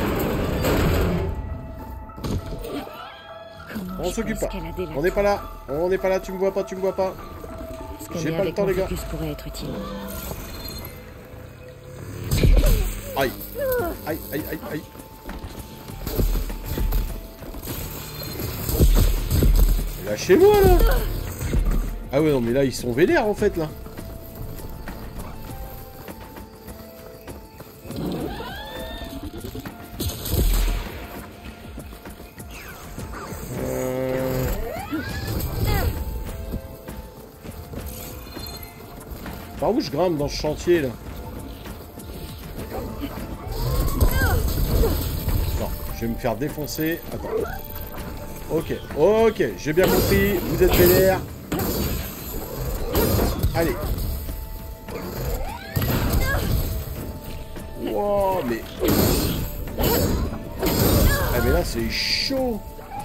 Comment On s'occupe pas. escalader la On n'est pas là. On n'est pas là, tu me vois pas, tu me vois pas. J'ai pas le temps, les gars. Pourrait être utile. Aïe. Aïe, aïe, aïe, aïe. Lâchez-moi, là. Ah ouais, non, mais là, ils sont vénères, en fait, là. Par où je grimpe dans ce chantier là? Non, je vais me faire défoncer. Attends. Ok, ok, j'ai bien compris. Vous êtes vénère. Allez. Wow, mais... Ah mais là c'est chaud.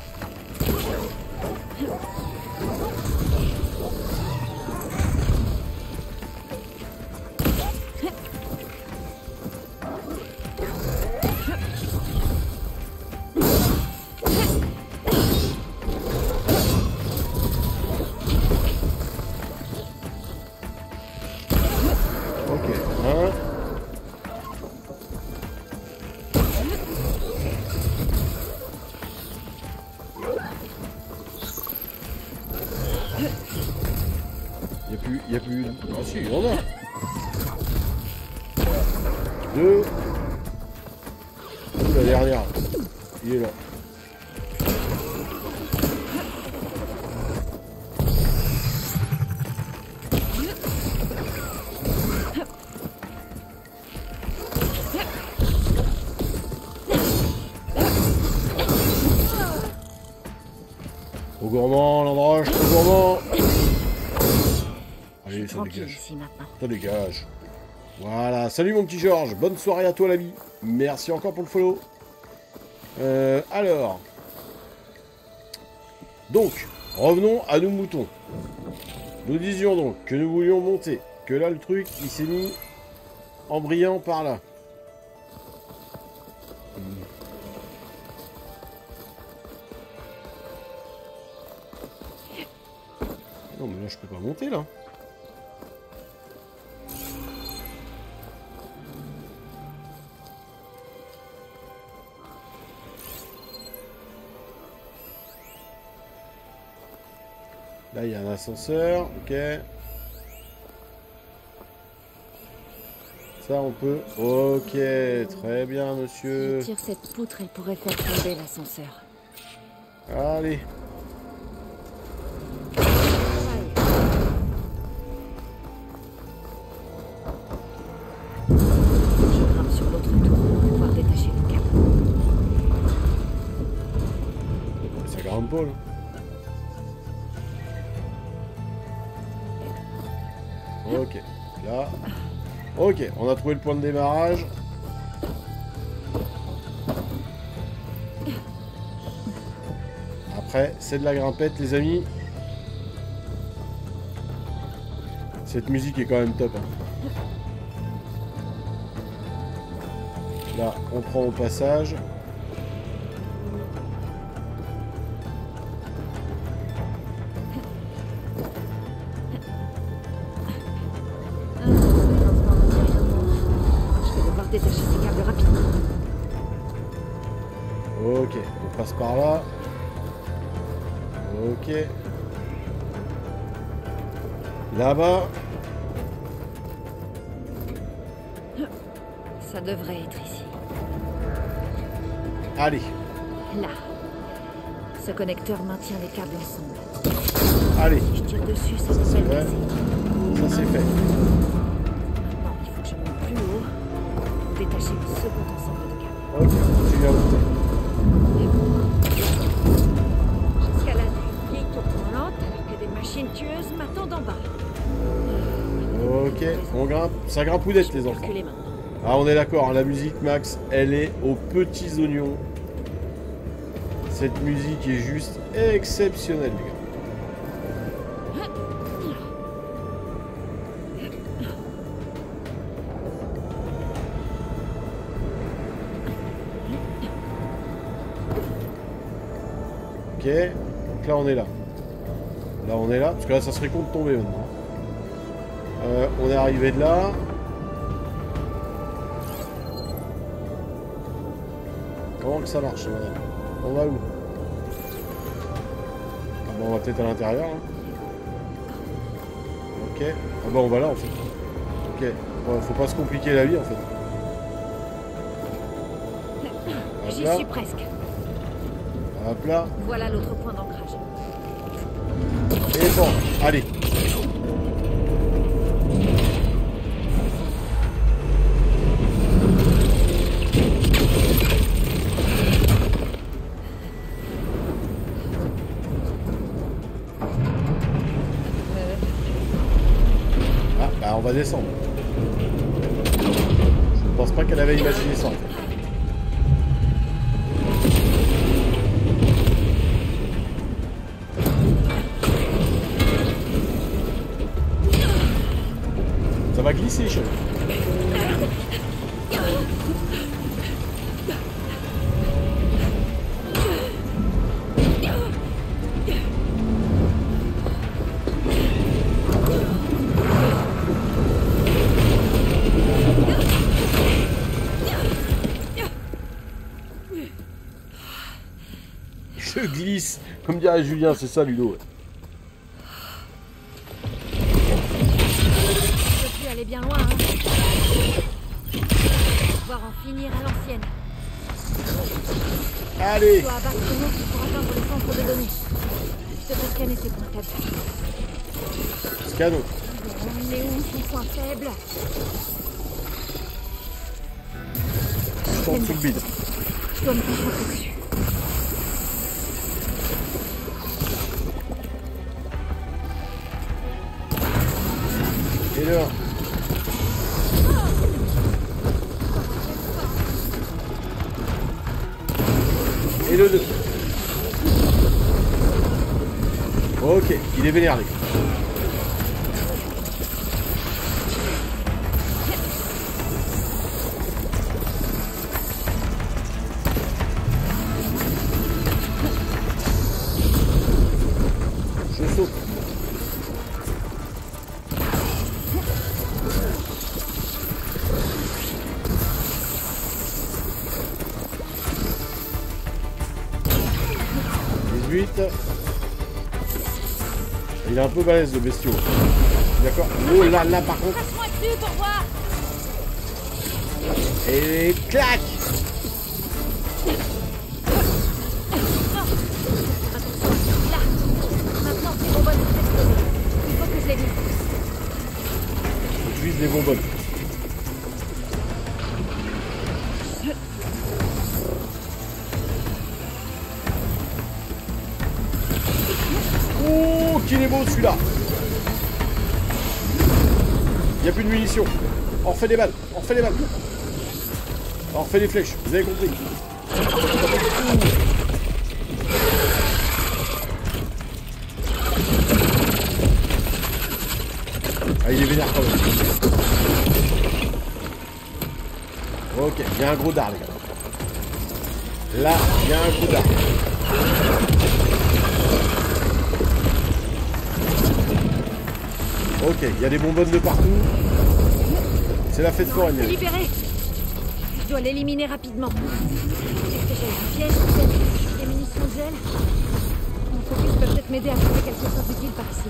Il y a plus... Ah si, il y en a. 2. La dernière. Il est là. Trop gourmand, l'endroit, trop gourmand. Allez, ça dégage. Ça dégage. Voilà. Salut mon petit Georges. Bonne soirée à toi l'ami. Merci encore pour le follow. Alors. Donc, revenons à nos moutons. Nous disions donc que nous voulions monter. Que là, le truc, il s'est mis en brillant par là. Non, mais là, je peux pas monter, là. Là, il y a un ascenseur, ok. Ça, on peut... Ok, très bien, monsieur. Si je tire cette poutre, elle pourrait faire tomber l'ascenseur. Allez. Je grimpe sur l'autre tour pour pouvoir détacher le câble. Ça grimpe pas, là. Ok, là. Ok, on a trouvé le point de démarrage. Après, c'est de la grimpette, les amis. Cette musique est quand même top. Hein. Là, on prend au passage. Détacher ces câbles rapidement. Ok, on passe par là. Ok. Là-bas. Ça devrait être ici. Allez. Là. Ce connecteur maintient les câbles ensemble. Allez. Si je tire dessus, ça devrait le casser. Ça c'est fait. Maintenant, il faut que je monte plus haut. Détacher le second ensemble de câbles. Ok, continue à monter. J'escalade une vieille tour roulante alors que des machines tueuses m'attendent en bas. Ok, on grimpe. Ça grimpoudette les enfants. Reculer maintenant. Ah, on est d'accord, hein, la musique, Max, elle est aux petits oignons. Cette musique est juste exceptionnelle, les gars. Ok, donc là on est là. Là on est là, parce que là ça serait con de tomber maintenant. On est arrivé de là. Comment que ça marche, madame? On va où? Ah bah on va peut-être à l'intérieur. Hein. Ok. Ah bah on va là en fait. Ok. Ouais, faut pas se compliquer la vie en fait. J'y suis presque. Hop là. Voilà l'autre point d'ancrage. Et bon, allez. Bah, on va descendre. Je pense pas qu'elle avait imaginé ça, en fait. Ça va glisser, chef. Je glisse, comme dirait Julien, c'est ça Ludo. Aller bien loin, hein. Pouvoir en finir à l'ancienne. Allez. Tu dois abattre ton ours pour atteindre le centre de données. Je devrais scanner tes points faibles. Scanner. On est où son point faible? Je tombe sous le bide. Je dois me concentrer dessus. Et là. Et le 2. Ok, il est vénère les gars. Je saute. Il est un peu balèze le bestiau. D'accord. Oh là là par contre. Passe-moi dessus pour voir. Et clac. Attention, là. Maintenant c'est bonbonnes de cette. Il faut que je les vise. Je vise les bonbonnes. Oh, qu'il est beau celui-là. Il n'y a plus de munitions. On refait des balles. On refait des balles. On refait des flèches. Vous avez compris. Ah, il est vénère quand même. Ok, il y a un gros dard, les gars. Là, il y a un gros dard. Ok, il y a des bonbonnes de partout. C'est la fête foraine. C'est libéré. Je dois l'éliminer rapidement. Est-ce que j'ai un piège peut-être? Des munitions de gel? Mon focus peut peut-être m'aider à trouver quelque chose d'utile par ici.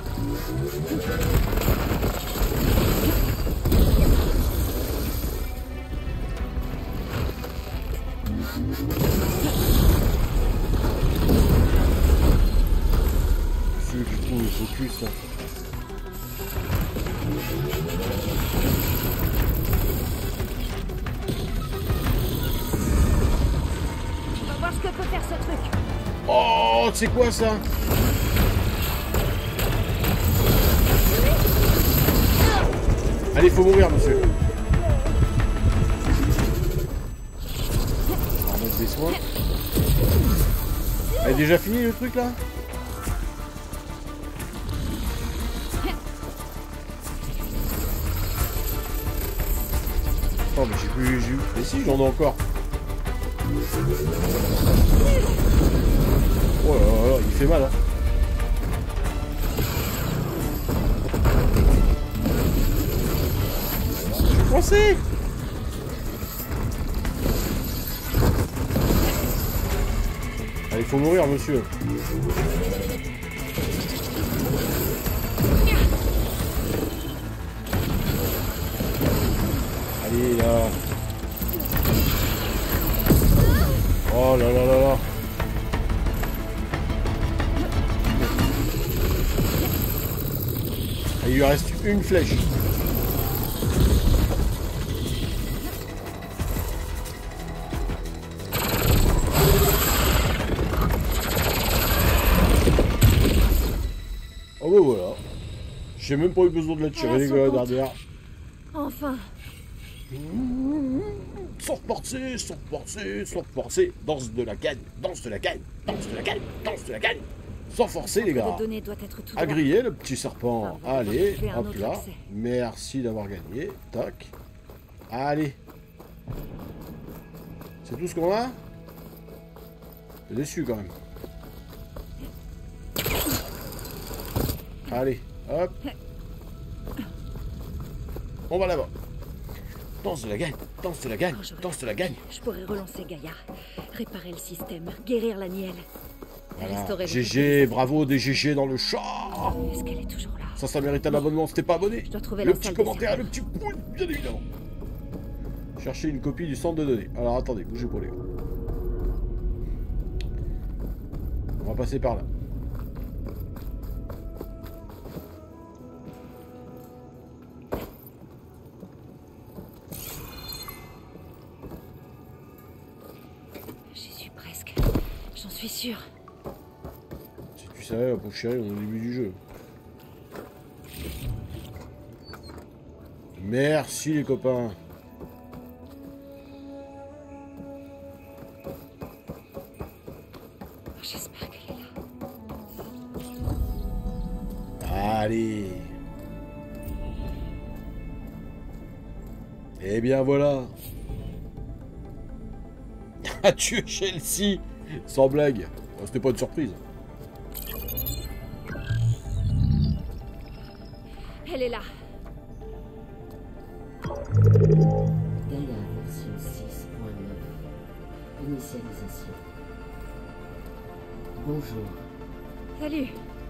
Je veux que je trouve le focus. On va voir ce que peut faire ce truc. Oh, c'est quoi ça? Allez, faut mourir, monsieur. On va remettre des soins. Elle est déjà fini le truc là? Oh mais j'ai plus... Mais si, j'en ai encore. Oh là là, il fait mal hein. Je suis coincé. Allez, faut mourir monsieur. Allez là. Oh là là là là. Et il lui reste une flèche. Oh bah voilà. J'ai même pas eu besoin de la tirer les gars derrière. Enfin. Sans forcer, sans forcer, sans forcer. Danse de la gagne, danse de la gagne, danse de la gagne, danse de la gagne. Sans forcer, les gars. Doit être tout À griller, le petit serpent. Ah, Allez, j'ai un hop autre là. accès. Merci d'avoir gagné. Tac. Allez. C'est tout ce qu'on a? T'es déçu quand même. Allez, hop. On va là-bas. Danse de la gagne, danse de la gagne, danse de la gagne. Je pourrais relancer Gaïa, réparer le système, guérir la nielle. Voilà. Restaurer le GG, bravo, des GG dans le chat. Est-ce qu'elle est toujours là? Ça mérite un abonnement si t'es pas abonné. Je dois trouver Le la petit salle des commentaire, le serveurs. petit pouce, bien évidemment. Chercher une copie du centre de données. Alors attendez, bougez pas les gars. On va passer par là. J'y suis presque. J'en suis sûre. Si tu savais, pauvre chérie, on est au début du jeu. Merci les copains. J'espère qu'elle est là. Allez. Eh bien voilà. Ah tué Chelsea. Sans blague. Oh, c'était pas une surprise. Elle est là. Gaïa version 6.9. Initialisation. Bonjour. Salut.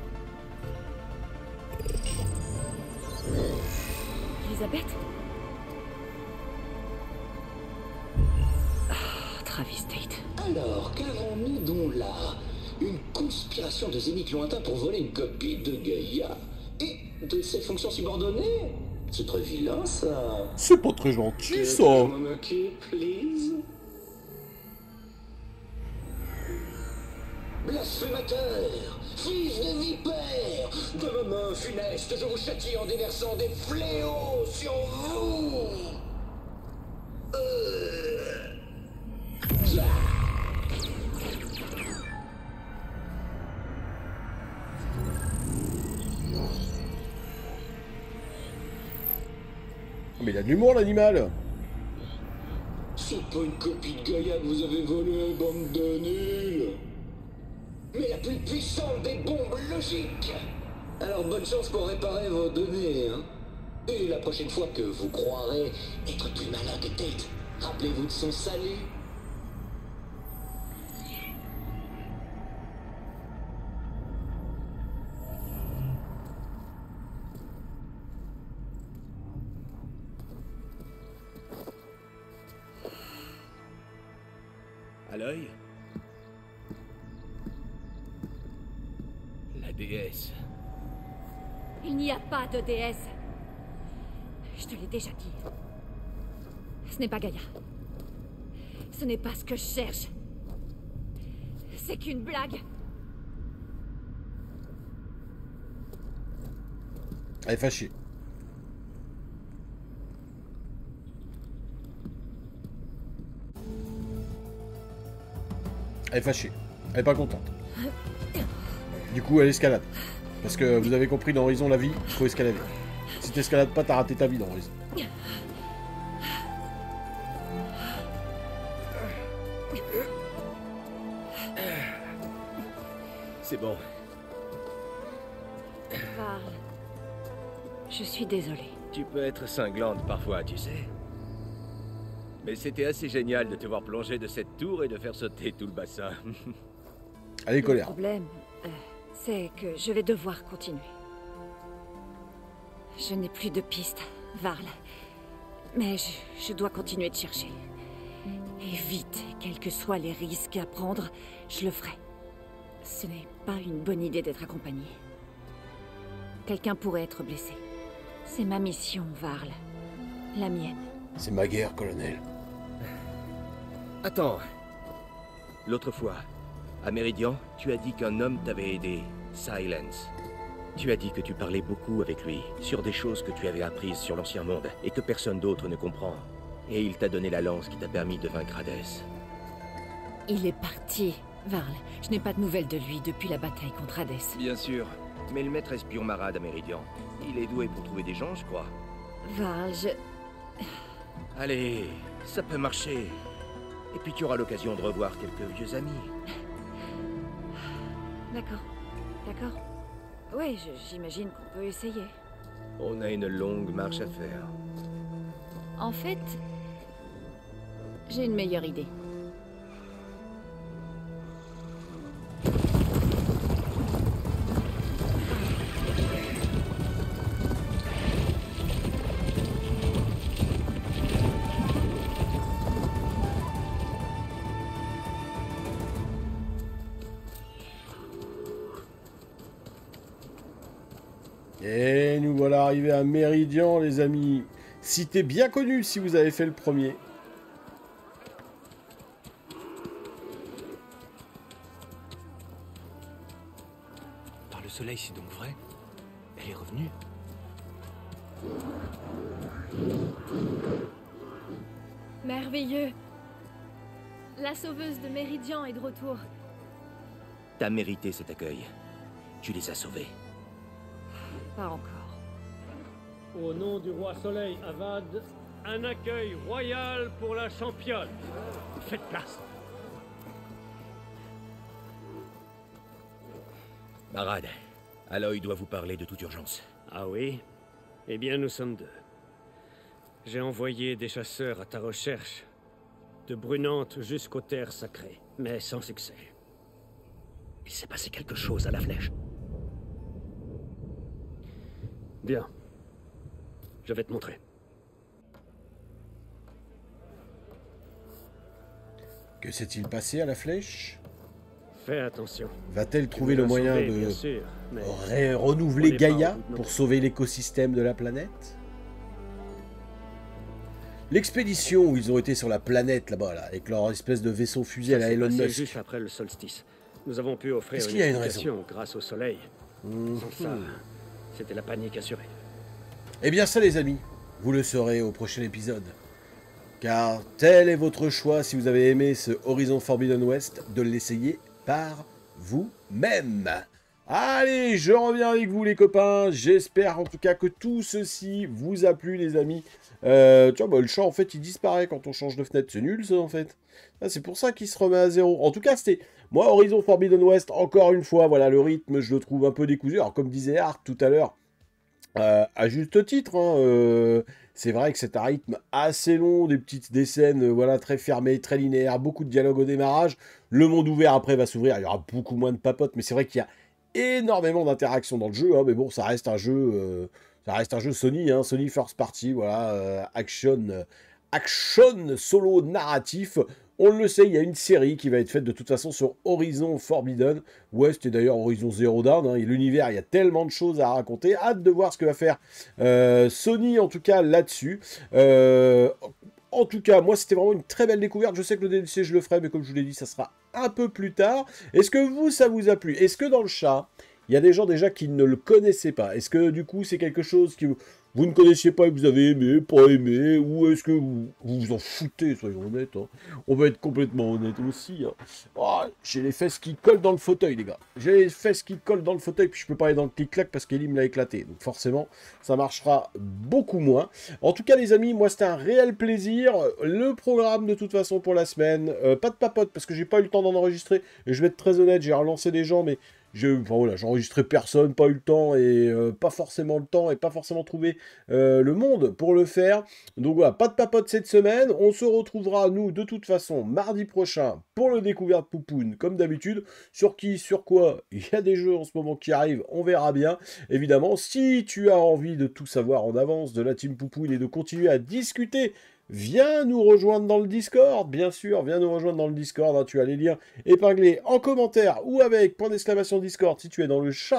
Elisabeth? Travis Tate. Alors, qu'avons-nous donc là? Une conspiration de zéniths lointains pour voler une copie de Gaïa et de ses fonctions subordonnées? C'est très vilain, ça. C'est pas très gentil ça. Je m'en occupe, please. Blasphémateur, fils de vipère, de ma main funeste, je vous châtie en déversant des fléaux sur vous. Mais il a de l'humour l'animal. C'est pas une copie de Gaïa que vous avez volée, bande de nuls. Mais la plus puissante des bombes logiques. Alors bonne chance pour réparer vos données, hein. Et la prochaine fois que vous croirez être plus malin que Tate, rappelez-vous de son salut. À l'œil? La déesse. Il n'y a pas de déesse. Je te l'ai déjà dit. Ce n'est pas Gaïa. Ce n'est pas ce que je cherche. C'est qu'une blague. Elle est fâchée. Elle est fâchée. Elle est pas contente. Du coup, elle escalade. Parce que vous avez compris, dans Horizon, la vie, il faut escalader. Si t'escalades pas, t'as raté ta vie dans Horizon. C'est bon. Varl. Je suis désolée. Tu peux être cinglante parfois, tu sais. Mais c'était assez génial de te voir plonger de cette tour et de faire sauter tout le bassin. Elle est Le colère. problème, c'est que je vais devoir continuer. Je n'ai plus de piste, Varl. Mais je dois continuer de chercher. Et vite, quels que soient les risques à prendre, je le ferai. Ce n'est pas une bonne idée d'être accompagné. Quelqu'un pourrait être blessé. C'est ma mission, Varl. La mienne. C'est ma guerre, colonel. Attends. L'autre fois, à Méridian, tu as dit qu'un homme t'avait aidé, Silence. Tu as dit que tu parlais beaucoup avec lui, sur des choses que tu avais apprises sur l'Ancien Monde, et que personne d'autre ne comprend. Et il t'a donné la lance qui t'a permis de vaincre Hades. Il est parti, Varl. Je n'ai pas de nouvelles de lui depuis la bataille contre Hades. Bien sûr, mais le maître espion Marad à Méridian, il est doué pour trouver des gens, je crois. Varl, Allez, ça peut marcher. Et puis tu auras l'occasion de revoir quelques vieux amis. D'accord. D'accord. Ouais, j'imagine qu'on peut essayer. On a une longue marche à faire. En fait, j'ai une meilleure idée. Et nous voilà arrivés à Méridian, les amis. Cité bien connue si vous avez fait le premier. Par le soleil, c'est donc vrai? Elle est revenue? Merveilleux. La sauveuse de Méridian est de retour. T'as mérité cet accueil. Tu les as sauvés. Pas encore. Au nom du roi Soleil, Avad, un accueil royal pour la championne. Faites place. Marad, Aloy doit vous parler de toute urgence. Ah oui? Eh bien, nous sommes deux. J'ai envoyé des chasseurs à ta recherche, de Brunante jusqu'aux terres sacrées, mais sans succès. Il s'est passé quelque chose à la flèche. Bien. Je vais te montrer. Que s'est-il passé à la flèche? Fais attention. Va-t-elle trouver le moyen sauver, de bien sûr, mais renouveler on n'est pas Gaïa en route non pour plus. sauver l'écosystème de la planète? L'expédition où ils ont été sur la planète là-bas, là, avec leur espèce de vaisseau fusée à Ça la s'est Elon passé Musk. juste après le solstice. Nous avons pu offrir Est-ce une qu'il y a une explication grâce au soleil. Sans ça, c'était la panique assurée. Eh bien ça les amis, vous le saurez au prochain épisode. Car tel est votre choix si vous avez aimé ce Horizon Forbidden West, de l'essayer par vous-même. Allez, je reviens avec vous les copains, j'espère en tout cas que tout ceci vous a plu les amis. Tu vois, le chat en fait il disparaît quand on change de fenêtre, c'est nul ça en fait. Ah, c'est pour ça qu'il se remet à zéro. En tout cas c'était, moi Horizon Forbidden West, encore une fois, voilà le rythme je le trouve un peu décousu. Alors comme disait Art tout à l'heure, à juste titre, hein, c'est vrai que c'est un rythme assez long, des scènes voilà, très fermées, très linéaires, beaucoup de dialogue au démarrage. Le monde ouvert après va s'ouvrir, il y aura beaucoup moins de papotes, mais c'est vrai qu'il y a énormément d'interactions dans le jeu, hein, mais bon, ça reste un jeu Sony, hein, Sony First Party, voilà, action solo narratif. On le sait, il y a une série qui va être faite de toute façon sur Horizon Forbidden West et d'ailleurs Horizon Zero Dawn. Hein, et l'univers, il y a tellement de choses à raconter. Hâte de voir ce que va faire Sony en tout cas là-dessus. En tout cas, moi c'était vraiment une très belle découverte. Je sais que le DLC je le ferai, mais comme je vous l'ai dit, ça sera un peu plus tard. Est-ce que vous, ça vous a plu? Est-ce que dans le chat, il y a des gens déjà qui ne le connaissaient pas? Est-ce que du coup c'est quelque chose que vous ne connaissiez pas et que vous avez aimé, pas aimé? Ou est-ce que vous en foutez, soyons honnêtes, hein. On va être complètement honnête aussi. Hein. Oh, j'ai les fesses qui collent dans le fauteuil, les gars. J'ai les fesses qui collent dans le fauteuil, puis je peux pas aller dans le clic-clac parce qu'Eli me l'a éclaté. Donc forcément, ça marchera beaucoup moins. En tout cas, les amis, moi c'était un réel plaisir. Le programme de toute façon pour la semaine, pas de papote parce que j'ai pas eu le temps d'en enregistrer. Et je vais être très honnête, j'ai relancé des gens, mais j'ai enregistré personne, pas eu le temps et pas forcément le temps et pas forcément trouvé le monde pour le faire. Donc voilà, pas de papote cette semaine. On se retrouvera, nous, de toute façon, mardi prochain pour le découverte Poupoune, comme d'habitude. Sur qui, sur quoi? Il y a des jeux en ce moment qui arrivent, on verra bien. Évidemment, si tu as envie de tout savoir en avance de la team Poupoune et de continuer à discuter, viens nous rejoindre dans le Discord, bien sûr, viens nous rejoindre dans le Discord, hein, tu as les liens épinglés en commentaire ou avec point d'exclamation Discord si tu es dans le chat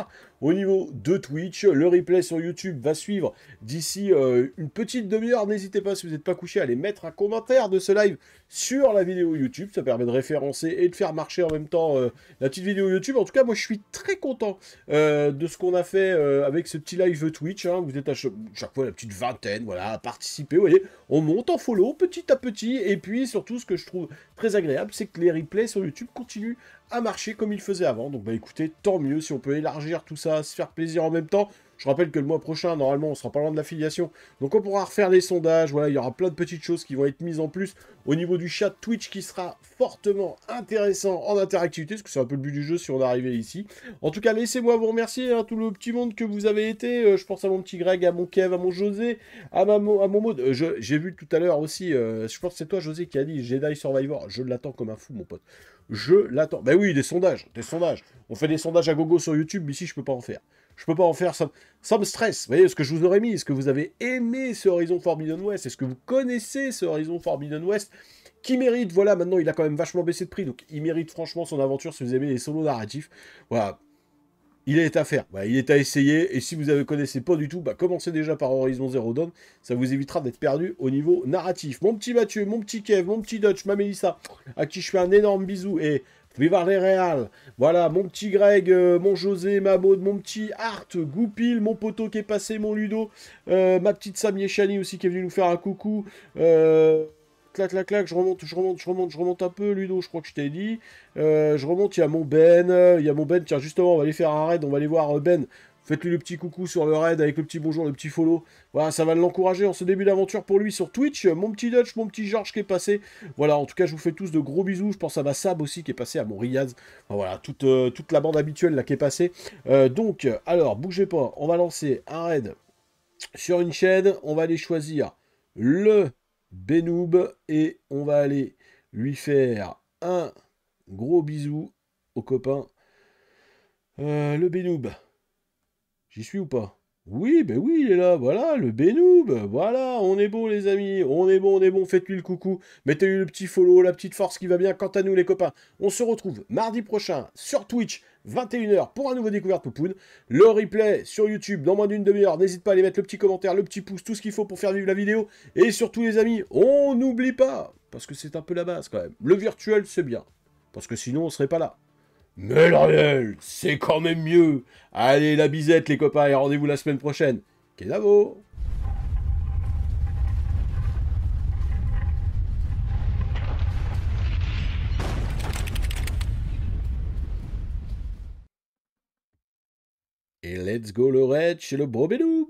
au niveau de Twitch. Le replay sur YouTube va suivre d'ici une petite demi-heure. N'hésitez pas, si vous n'êtes pas couché, à aller mettre un commentaire de ce live sur la vidéo YouTube. Ça permet de référencer et de faire marcher en même temps la petite vidéo YouTube. En tout cas, moi, je suis très content de ce qu'on a fait avec ce petit live Twitch. Hein. Vous êtes à chaque fois la petite vingtaine, voilà, à participer. Vous voyez, on monte en follow petit à petit. Et puis, surtout, ce que je trouve très agréable, c'est que les replays sur YouTube continuent à marcher comme il faisait avant. Donc, bah écoutez, tant mieux si on peut élargir tout ça, se faire plaisir en même temps. Je rappelle que le mois prochain, normalement, on sera pas loin de l'affiliation. Donc, on pourra refaire les sondages. Voilà, il y aura plein de petites choses qui vont être mises en plus au niveau du chat Twitch qui sera fortement intéressant en interactivité, parce que c'est un peu le but du jeu si on est arrivé ici. En tout cas, laissez-moi vous remercier, hein, tout le petit monde que vous avez été. Je pense à mon petit Greg, à mon Kev, à mon José, à mon Maud. J'ai vu tout à l'heure aussi, je pense que c'est toi, José, qui a dit Jedi Survivor. Je l'attends comme un fou, mon pote. Je l'attends. Ben oui, des sondages. On fait des sondages à gogo sur YouTube, mais ici, je peux pas en faire. Je peux pas en faire, ça me stresse. Vous voyez ce que je vous aurais mis? Est-ce que vous avez aimé ce Horizon Forbidden West? Est-ce que vous connaissez ce Horizon Forbidden West? Qui mérite, voilà, maintenant il a quand même vachement baissé de prix, donc il mérite franchement son aventure si vous aimez les solos narratifs. Voilà. Il est à faire, il est à essayer, et si vous ne connaissez pas du tout, commencez déjà par Horizon Zero Dawn, ça vous évitera d'être perdu au niveau narratif. Mon petit Mathieu, mon petit Kev, mon petit Dutch, ma Mélissa, à qui je fais un énorme bisou, et viva les Real, voilà, mon petit Greg, mon José, ma Maud, mon petit Art, Goupil, mon poteau qui est passé, mon Ludo, ma petite Sami Echani aussi qui est venue nous faire un coucou, clac, clac, clac, je remonte un peu, Ludo, je crois que je t'ai dit. Je remonte, il y a mon Ben, tiens, justement, on va aller faire un raid, on va aller voir Ben. Faites-lui le petit coucou sur le raid avec le petit bonjour, le petit follow. Voilà, ça va l'encourager en ce début d'aventure pour lui sur Twitch. Mon petit Dutch, mon petit Georges qui est passé. Voilà, en tout cas, je vous fais tous de gros bisous. Je pense à ma Sab aussi qui est passé, à mon Riyad. Enfin, voilà, toute la bande habituelle là qui est passée. Donc, alors, bougez pas, on va lancer un raid sur une chaîne. On va aller choisir le Benoob et on va aller lui faire un gros bisou au copain. Le Benoob. J'y suis ou pas? Oui, ben oui, il est là, voilà, le Benoob, voilà, on est bon les amis, on est bon, faites-lui le coucou, mettez-lui le petit follow, la petite force qui va bien. Quant à nous les copains, on se retrouve mardi prochain sur Twitch, 21h pour un nouveau Découverte Poupoune, le replay sur YouTube dans moins d'une demi-heure, n'hésite pas à aller mettre le petit commentaire, le petit pouce, tout ce qu'il faut pour faire vivre la vidéo, et surtout les amis, on n'oublie pas, parce que c'est un peu la base quand même, le virtuel c'est bien, parce que sinon on serait pas là. Mais le réel, c'est quand même mieux. Allez, la bisette les copains, et rendez-vous la semaine prochaine. Kenavo! Et let's go le raid chez le Bro Benoob.